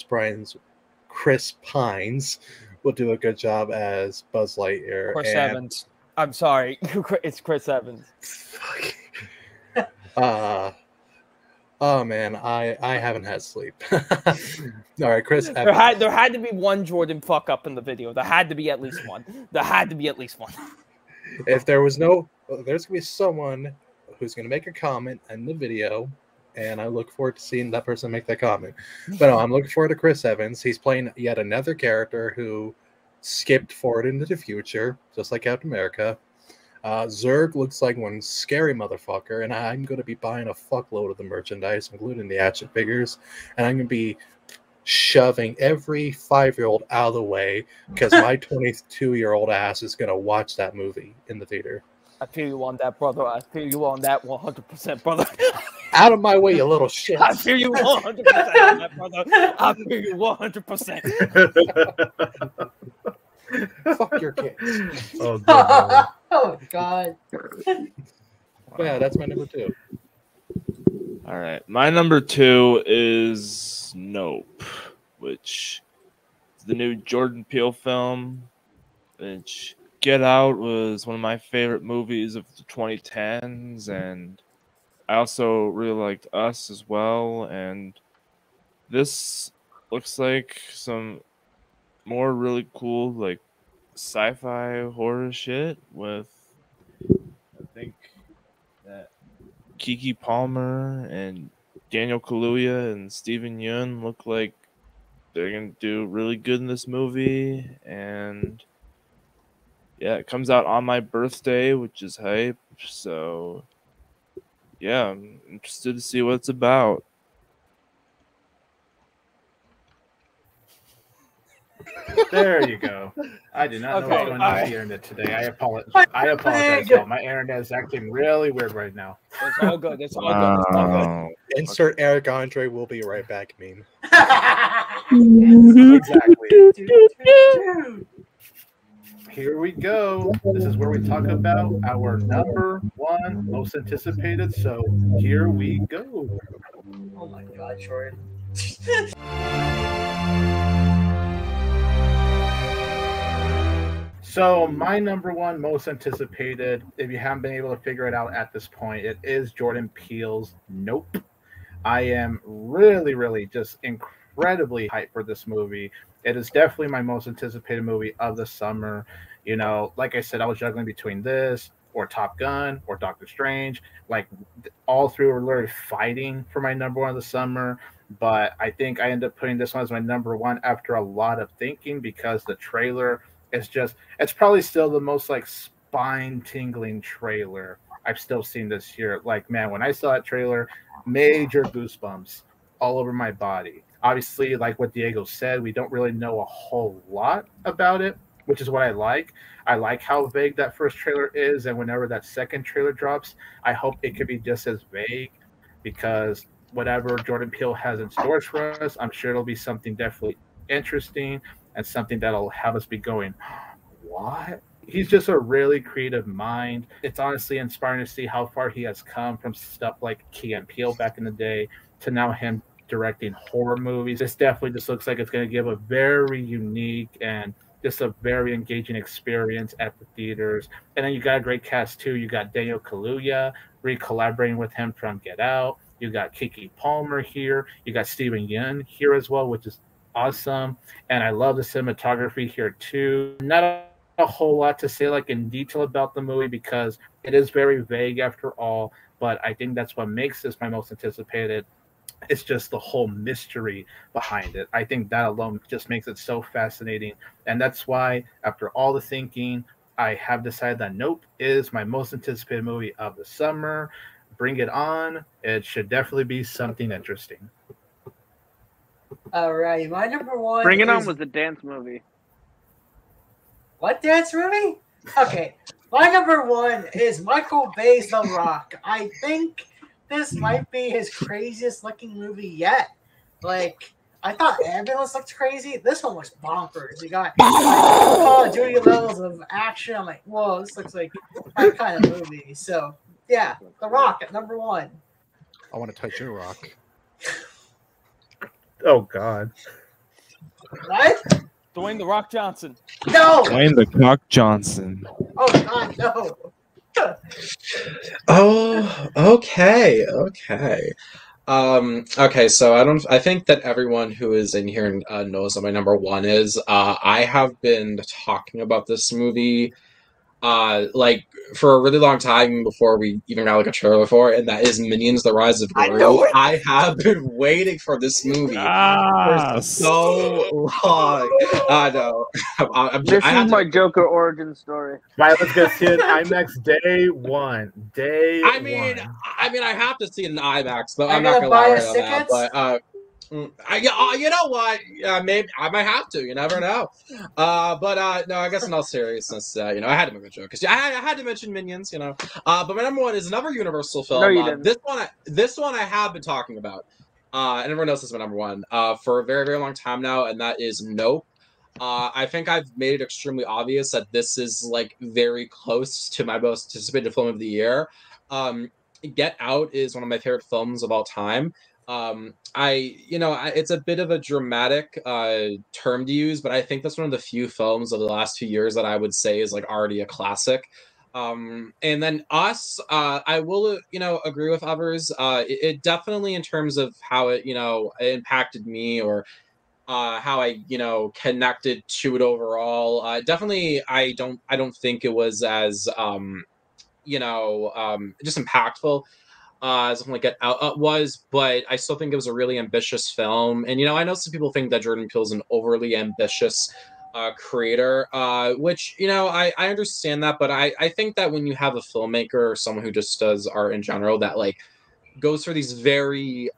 Pines will do a good job as Buzz Lightyear. Chris Evans. I'm sorry, it's Chris Evans. Oh man, I haven't had sleep. All right, Chris There Evans. had to be one Jordan fuck up in the video. There had to be at least one. If there was no, there's gonna be someone who's gonna make a comment in the video, and I look forward to seeing that person make that comment. But no, I'm looking forward to Chris Evans. He's playing yet another character who skipped forward into the future, just like Captain America. Zurg looks like one scary motherfucker, and I'm going to be buying a fuckload of the merchandise, including the action figures, and I'm going to be shoving every 5-year-old out of the way because my 22-year-old ass is going to watch that movie in the theater. I feel you on that, brother. I feel you on that 100%, brother. Out of my way, you little shit. I feel you 100% on that, brother. I feel you 100%. Fuck your kids. Oh, God. Oh, God. Yeah, that's my number 2. All right. My number 2 is Nope, which is the new Jordan Peele film, which Get Out was one of my favorite movies of the 2010s, and I also really liked Us as well. And this looks like some more really cool like sci-fi horror shit with, I think, that Kiki Palmer and Daniel Kaluuya and Steven Yeun look like they're gonna do really good in this movie. And yeah, it comes out on my birthday, which is hype. So yeah, I'm interested to see what it's about. There you go. I did not know what's Okay, going on with the internet today. I apologize. Y'all. My internet is acting really weird right now. It's all good. It's all good. It's all good. Insert Eric Andre. We'll be right back. Meme. Exactly. Here we go. This is where we talk about our number one most anticipated. So here we go. Oh my God, Jordan. So my number one most anticipated, if you haven't been able to figure it out at this point, it is Jordan Peele's Nope. I am really just incredibly hyped for this movie. It is definitely my most anticipated movie of the summer. You know, like I said, I was juggling between this or Top Gun or Doctor Strange. Like all three were literally fighting for my number one of the summer. But I think I ended up putting this one as my number one after a lot of thinking, because the trailer is just, it's probably still the most like spine tingling trailer I've still seen this year. Like, man, when I saw that trailer, major goosebumps all over my body. Obviously, like what Diego said, we don't really know a whole lot about it, which is what I like. I like how vague that first trailer is, and whenever that second trailer drops, I hope it could be just as vague, because whatever Jordan Peele has in store for us, I'm sure it'll be something definitely interesting and something that'll have us be going, what? He's just a really creative mind. It's honestly inspiring to see how far he has come from stuff like Key and Peele back in the day to now him directing horror movies. This definitely just looks like it's going to give a very unique and just a very engaging experience at the theaters. And then you got a great cast too. You got Daniel Kaluuya re-collaborating with him from Get Out. You got Kiki Palmer here. You got Steven Yeun here as well, which is awesome. And I love the cinematography here too. Not a whole lot to say like in detail about the movie, because it is very vague after all, but I think that's what makes this my most anticipated. It's just the whole mystery behind it. I think that alone just makes it so fascinating, and that's why after all the thinking, I have decided that Nope is my most anticipated movie of the summer. Bring it on. It should definitely be something interesting. All right, my number one. Bring It On was a dance movie. What dance movie? Okay, my number one is Michael Bay's The Rock. I think this might be his craziest looking movie yet. Like, I thought Ambulance looked crazy. This one was bonkers. You got Call of Duty levels of action. I'm like, whoa, this looks like that kind of movie. So, yeah, The Rock at number one. I want to touch your rock. Oh, God. What? Dwayne The Rock Johnson. No! Dwayne The Cock Johnson. Oh, God, no. Oh, okay. Okay, so I think that everyone who is in here knows what my number one is. I have been talking about this movie like for a really long time before we even got like a trailer for it, and that is Minions: The Rise of Gru. I have been waiting for this movie for so long. I know. This is my Joker origin story. Right, let's go see it IMAX day one. I mean, I have to see it in IMAX, but I'm not gonna lie on that. But you know what? Maybe I might have to. You never know. But no, I guess in all seriousness, you know, I had to make a joke because I had to mention Minions. You know, but my number one is another Universal film. No, you didn't. This one I have been talking about, and everyone knows this is my number one for a very, very long time now, and that is Nope. I think I've made it extremely obvious that this is like very close to my most anticipated film of the year. Get Out is one of my favorite films of all time. It's a bit of a dramatic term to use, but I think that's one of the few films of the last 2 years that I would say is like already a classic. And then Us, I will, agree with others. It definitely, in terms of how it, it impacted me, or how I connected to it overall. Definitely, I don't think it was as just impactful as something like Get Out was, but I still think it was a really ambitious film. And I know some people think that Jordan Peele is an overly ambitious creator, which I understand that, but I think that when you have a filmmaker or someone who just does art in general that like goes through these very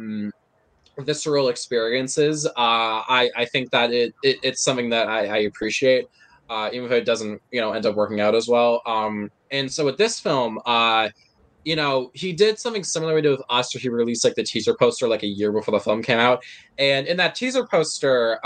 visceral experiences, I think that it's something that I appreciate, even if it doesn't end up working out as well. And so with this film, he did something similar to with us, where he released like the teaser poster like a year before the film came out. And in that teaser poster,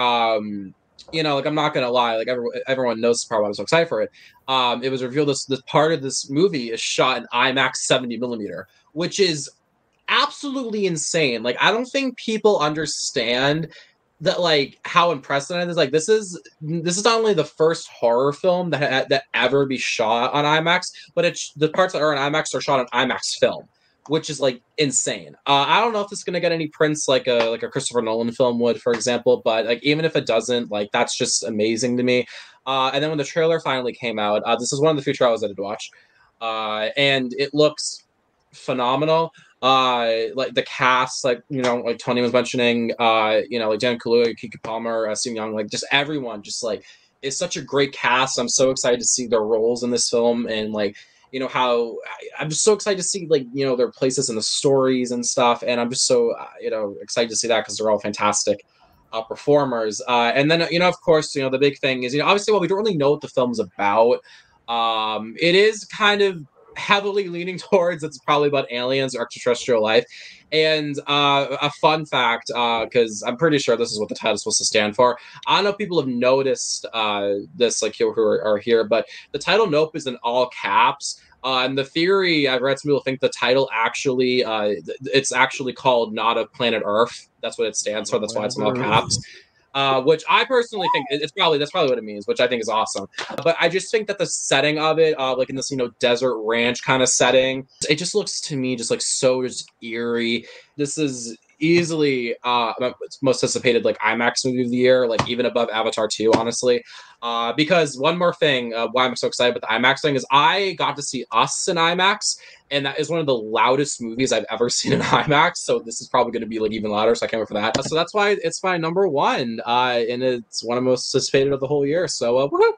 like I'm not gonna lie, like everyone knows probably why I was so excited for it. It was revealed this part of this movie is shot in IMAX 70mm, which is absolutely insane. Like I don't think people understand that, like how impressive it is. Like this is not only the first horror film that ever be shot on IMAX, but it's the parts that are on IMAX are shot on IMAX film, which is like insane. I don't know if this is gonna get any prints like a Christopher Nolan film would, for example, but like even if it doesn't, like that's just amazing to me. And then when the trailer finally came out, this is one of the few trailers I did watch, and it looks phenomenal. Like the cast, like like Tony was mentioning, like Dan Kaluuya, Keke Palmer, Stephen Young, like just everyone, just like it's such a great cast. I'm so excited to see their roles in this film, and like how I'm just so excited to see like their places in the stories and stuff, and I'm just so excited to see that because they're all fantastic performers. And then of course the big thing is obviously, well, we don't really know what the film's about. It is kind of heavily leaning towards it's probably about aliens or extraterrestrial life. And a fun fact, because I'm pretty sure this is what the title's supposed to stand for. I don't know if people have noticed this, like who are here, but the title Nope is in all caps. And the theory I've read, some people think the title actually, it's actually called Not a Planet Earth. That's what it stands for. That's why it's in all caps. Which I personally think that's probably what it means, which I think is awesome. But I just think that the setting of it, like in this desert ranch kind of setting, it just looks to me just like so just eerie. This is easily most anticipated like IMAX movie of the year, like even above Avatar 2, honestly. Because one more thing, why I'm so excited about the IMAX thing is I got to see Us in IMAX, and that is one of the loudest movies I've ever seen in IMAX. So this is probably going to be like even louder. So I can't wait for that. So that's why it's my number one, and it's one of the most anticipated of the whole year. So woohoo!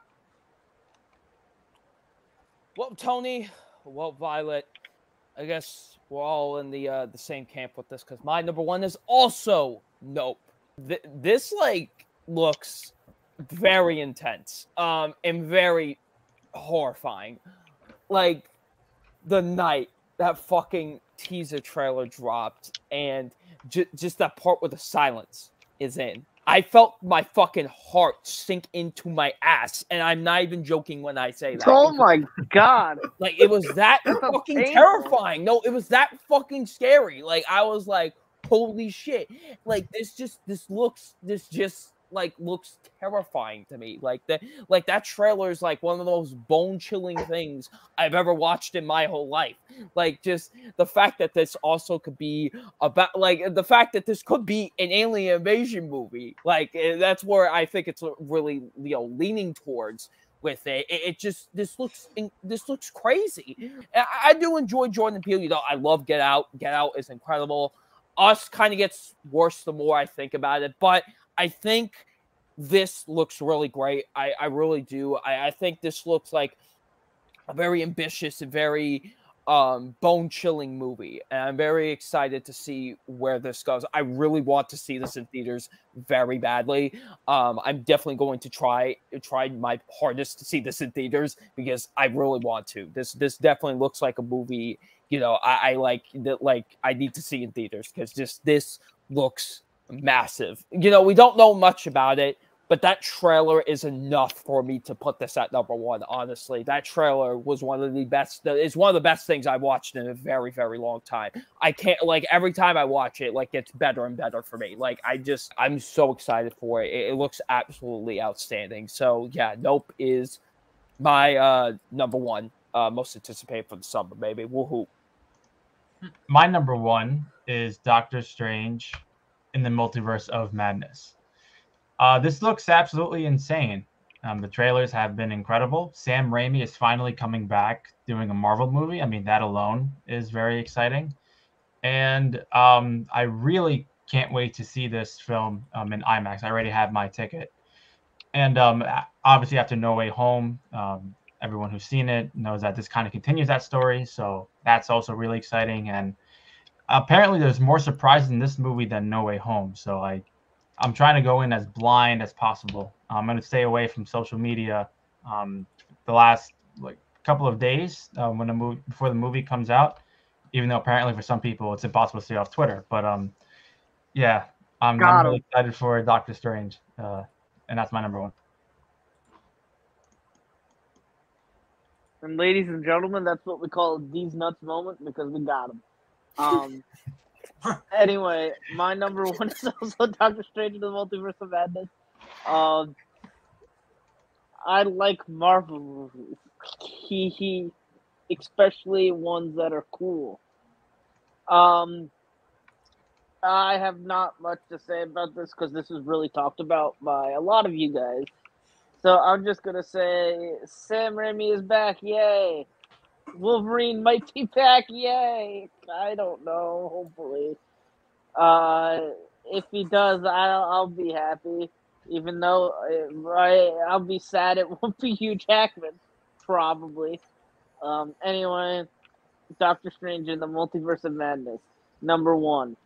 Well, Tony, well, Violet, I guess we're all in the same camp with this because my number one is also Nope. This like looks very intense, and very horrifying. Like the night that fucking teaser trailer dropped, and just that part where the silence is in, I felt my fucking heart sink into my ass, and I'm not even joking when I say that. Oh my god! Like it was that fucking painful. terrifying. No, it was that fucking scary. Like I was like, holy shit! Like this just looks terrifying to me. Like that trailer is like one of the most bone-chilling things I've ever watched in my whole life. Like just the fact that this also could be about, like the fact that this could be an alien invasion movie. Like that's where I think it's really leaning towards with it. This looks crazy. I do enjoy Jordan Peele. I love Get Out. Get Out is incredible. Us kind of gets worse the more I think about it, but I think this looks really great. I really do. I think this looks like a very ambitious and very bone-chilling movie, and I'm very excited to see where this goes. I really want to see this in theaters very badly. I'm definitely going to try my hardest to see this in theaters because I really want to. This definitely looks like a movie. I like that. Like I need to see in theaters because this looks massive. We don't know much about it, but that trailer is enough for me to put this at number one. Honestly, that trailer was one of the best. It's one of the best things I've watched in a very, very long time. I can't, like, every time I watch it, like, it's better and better for me. Like, I'm so excited for it. It looks absolutely outstanding. So yeah, Nope is my number one, most anticipated for the summer, baby. Woohoo! My number one is Doctor Strange in the Multiverse of Madness. This looks absolutely insane. The trailers have been incredible. Sam Raimi is finally coming back doing a Marvel movie. I mean, that alone is very exciting. And I really can't wait to see this film in IMAX. I already have my ticket. And obviously, after No Way Home, everyone who's seen it knows that this kind of continues that story. So that's also really exciting. And apparently, there's more surprises in this movie than No Way Home. So I'm trying to go in as blind as possible. I'm going to stay away from social media the last couple of days when before the movie comes out. Even though apparently for some people it's impossible to stay off Twitter, but yeah, I'm really excited for Doctor Strange, and that's my number one. And ladies and gentlemen, that's what we call these nuts moment because we got them. Anyway, my number one is also Doctor Strange in the Multiverse of Madness. I like Marvel movies. He especially ones that are cool. I have not much to say about this because this was really talked about by a lot of you guys. So I'm just gonna say Sam Raimi is back, yay! Wolverine might be back, yay! I don't know, hopefully. If he does, I'll be happy. Even though I'll be sad it won't be Hugh Jackman, probably. Anyway, Doctor Strange in the Multiverse of Madness, number one.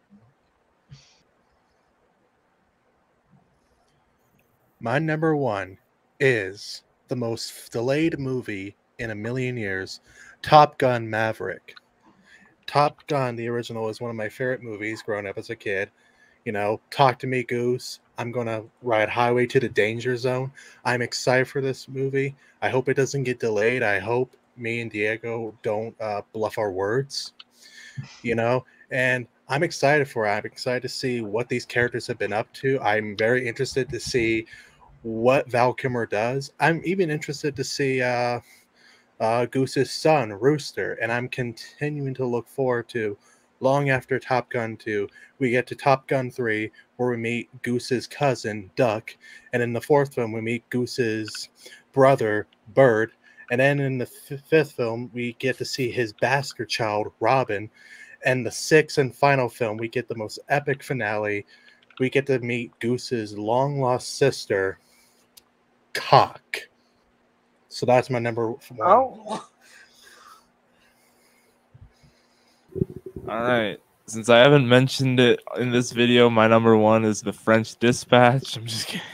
My number one is the most delayed movie in a million years, Top Gun Maverick. Top Gun, the original, is one of my favorite movies growing up as a kid. You know, talk to me, Goose. I'm going to ride Highway to the Danger Zone. I'm excited for this movie. I hope it doesn't get delayed. I hope me and Diego don't bluff our words, you know, and I'm excited for it. I'm excited to see what these characters have been up to. I'm very interested to see what Val Kilmer does. I'm even interested to see Goose's son, Rooster, and I'm continuing to look forward to, long after Top Gun 2, we get to Top Gun 3, where we meet Goose's cousin, Duck, and in the fourth film, we meet Goose's brother, Bird, and then in the fifth film, we get to see his bastard child, Robin, and the sixth and final film, we get the most epic finale. We get to meet Goose's long-lost sister, Cock. So that's my number one. Oh. All right. Since I haven't mentioned it in this video, my number one is The French Dispatch. I'm just kidding.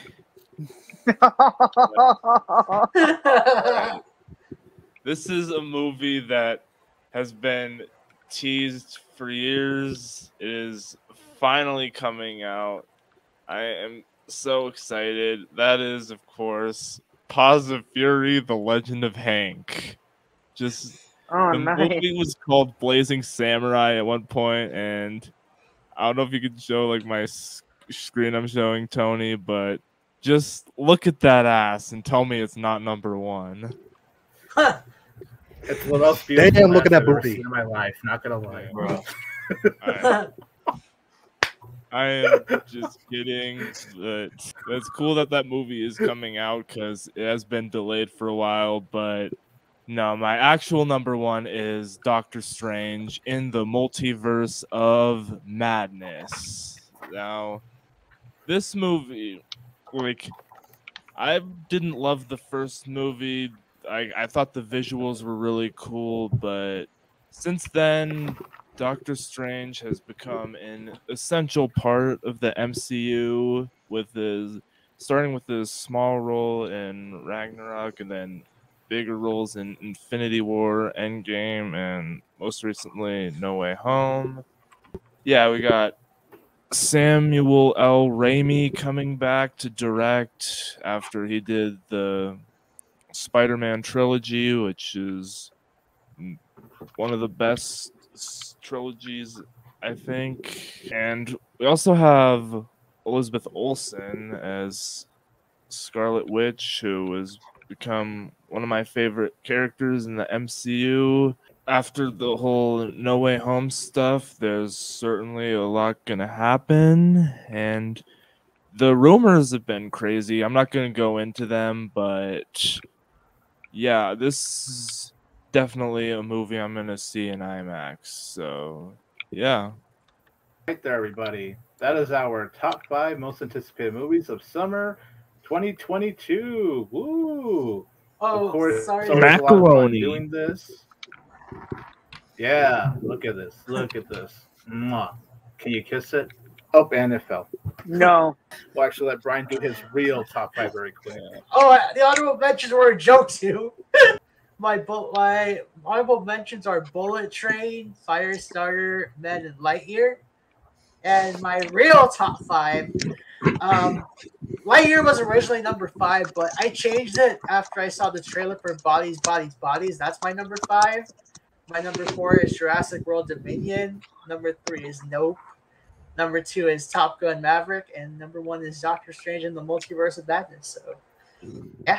This is a movie that has been teased for years. It is finally coming out. I am so excited. That is, of course, Paws of Fury, The Legend of Hank. Just the movie was called Blazing Samurai at one point, and I don't know if you could show like my screen I'm showing, Tony, but just look at that ass and tell me it's not number one. It's the most beautiful Damn, look at that I've ever booty seen in my life. Not gonna lie, bro. I am just kidding. But it's cool that that movie is coming out because it has been delayed for a while. But no, my actual number one is Doctor Strange in the Multiverse of Madness. Now, this movie, like, I didn't love the first movie. I thought the visuals were really cool, but since then, Doctor Strange has become an essential part of the MCU, with starting with his small role in Ragnarok and then bigger roles in Infinity War, Endgame, and most recently No Way Home. Yeah, we got Samuel L. Raimi coming back to direct after he did the Spider-Man trilogy, which is one of the best trilogies, I think. And we also have Elizabeth Olsen as Scarlet Witch, who has become one of my favorite characters in the MCU. After the whole No Way Home stuff, there's certainly a lot gonna happen, and the rumors have been crazy. I'm not going to go into them, but yeah, this is definitely a movie I'm going to see in IMAX. So, yeah. Right there, everybody. That is our top 5 most anticipated movies of summer 2022. Woo! Oh, Of course, sorry. it's always a lot of fun Macaroni. doing this. Yeah, look at this. Look at this. Mwah. Can you kiss it? Oh, and it fell. No. We'll actually let Brian do his real top 5 very quick. Oh, the honorable mentions were a joke too. My honorable mentions are Bullet Train, Firestarter, Men, and Lightyear. And my real top 5, Lightyear was originally number 5, but I changed it after I saw the trailer for Bodies, Bodies, Bodies. That's my number 5. My number 4 is Jurassic World Dominion. Number 3 is Nope. Number 2 is Top Gun Maverick. And number 1 is Doctor Strange in the Multiverse of Madness. So, yeah.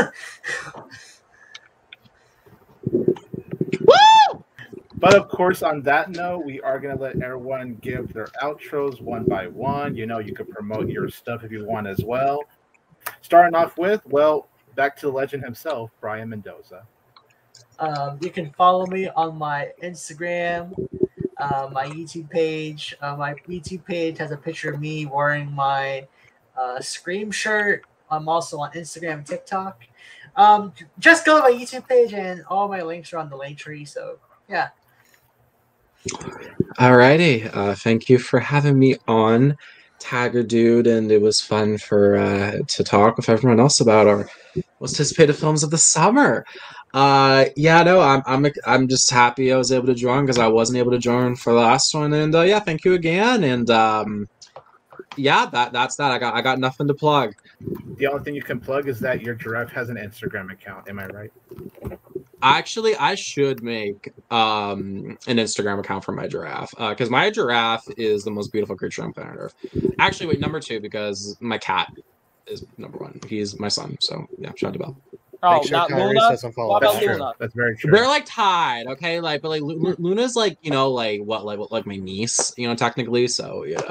Woo! But of course, on that note, we are going to let everyone give their outros one by one. You know, you can promote your stuff if you want as well. Starting off with, well, back to the legend himself, Brian Mendoza. You can follow me on my Instagram, my YouTube page. My YouTube page has a picture of me wearing my Scream shirt. I'm also on Instagram and TikTok. Just go to my YouTube page, and all my links are on the link tree. So, yeah. Alrighty. Thank you for having me on, Tiger Dude, and it was fun for to talk with everyone else about our most anticipated films of the summer. Yeah, no, I'm just happy I was able to join because I wasn't able to join for the last one, and yeah, thank you again, and yeah, that's that. I got nothing to plug. The only thing you can plug is that your giraffe has an Instagram account. Am I right? Actually, I should make an Instagram account for my giraffe because my giraffe is the most beautiful creature on planet Earth. Actually, wait, number 2 because my cat is number 1. He's my son, so yeah, shout out to Bell. Oh, Make sure not Tyrese Luna? doesn't follow What that. about That's true. Luna? That's very true. They're like tied, okay? Like, but like Luna's like, you know, like what, like my niece, you know, technically. So you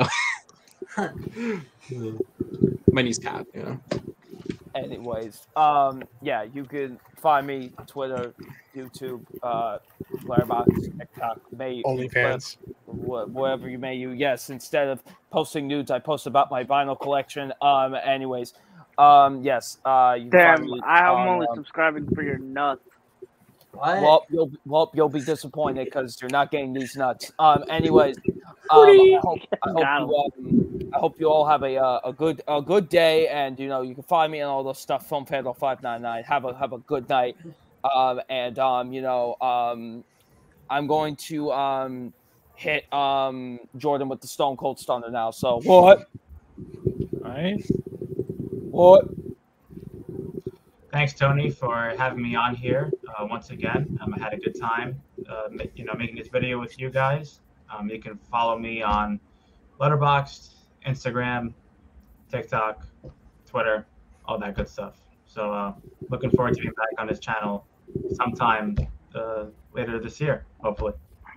know, my niece cat, you know. Anyways, yeah, you can find me Twitter, YouTube, Letterboxd, TikTok, OnlyFans. whatever you may use. Yes, instead of posting nudes, I post about my vinyl collection. Anyways, yes, you can find Damn, me I'm on, only subscribing for your nuts. What? Well, you'll be disappointed because you're not getting these nuts. Anyways, I hope you all have a good day, and you know you can find me and all this stuff. FilmFandom599. Have a good night, and you know I'm going to hit Jordan with the Stone Cold Stunner now. So what? All right. What? Thanks, Tony, for having me on here once again. I had a good time, making this video with you guys. You can follow me on Letterboxd, Instagram, TikTok, Twitter, all that good stuff. So looking forward to being back on this channel sometime later this year, hopefully.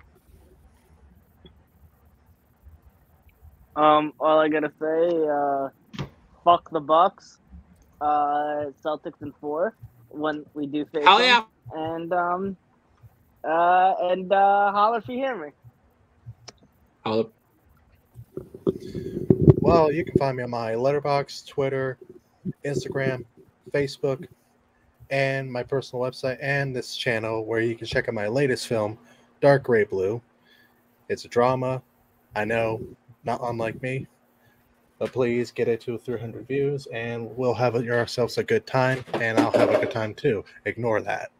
All I gotta say, fuck the Bucks, Celtics in 4 when we do face Hell them. yeah! And holler if you hear me. Well, you can find me on my Letterboxd, Twitter, Instagram, Facebook, and my personal website, and this channel where you can check out my latest film, Dark Gray Blue. It's a drama. I know, not unlike me. But please get it to 300 views, and we'll have ourselves a good time, and I'll have a good time too. Ignore that.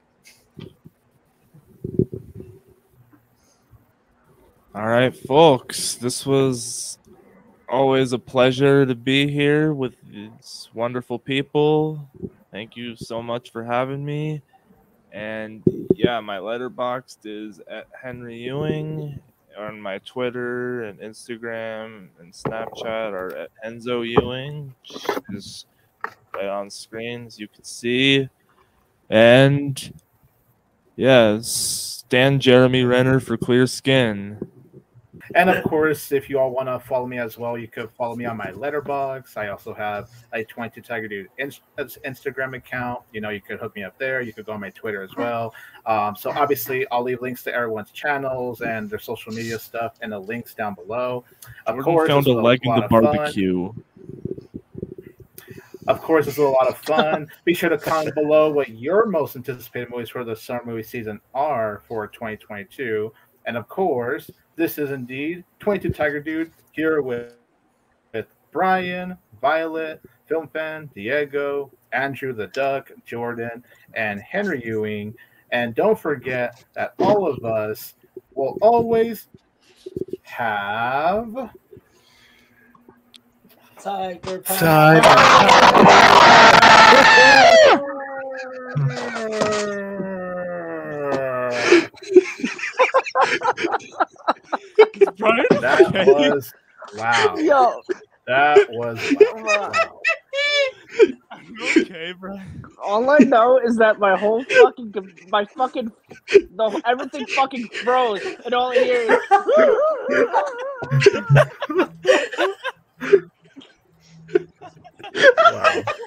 All right, folks. This was always a pleasure to be here with these wonderful people. Thank you so much for having me. And yeah, my Letterboxd is at Henry Ewing. On my Twitter and Instagram and Snapchat are at Enzo Ewing, which is right on screen as you can see. And yeah, stand Jeremy Renner for clear skin. And of course, if you all want to follow me as well, you could follow me on my Letterboxd. I also have a 22 Tiger Dude Instagram account. You know, you could hook me up there. You could go on my Twitter as well. So obviously, I'll leave links to everyone's channels and their social media stuff and the links down below. Of course, found a leg in the barbecue. Of course, it's a lot of fun. Be sure to comment below what your most anticipated movies for the summer movie season are for 2022. And of course, this is indeed 22 Tiger Dude here with Brian, Violet, Film Fan, Diego, Andrew the Duck, Jordan, and Henry Ewing. And don't forget that all of us will always have Tiger That was wow. Yo, that was wow. Okay, bro. all I know is that my everything fucking froze, and all I hear is. Wow.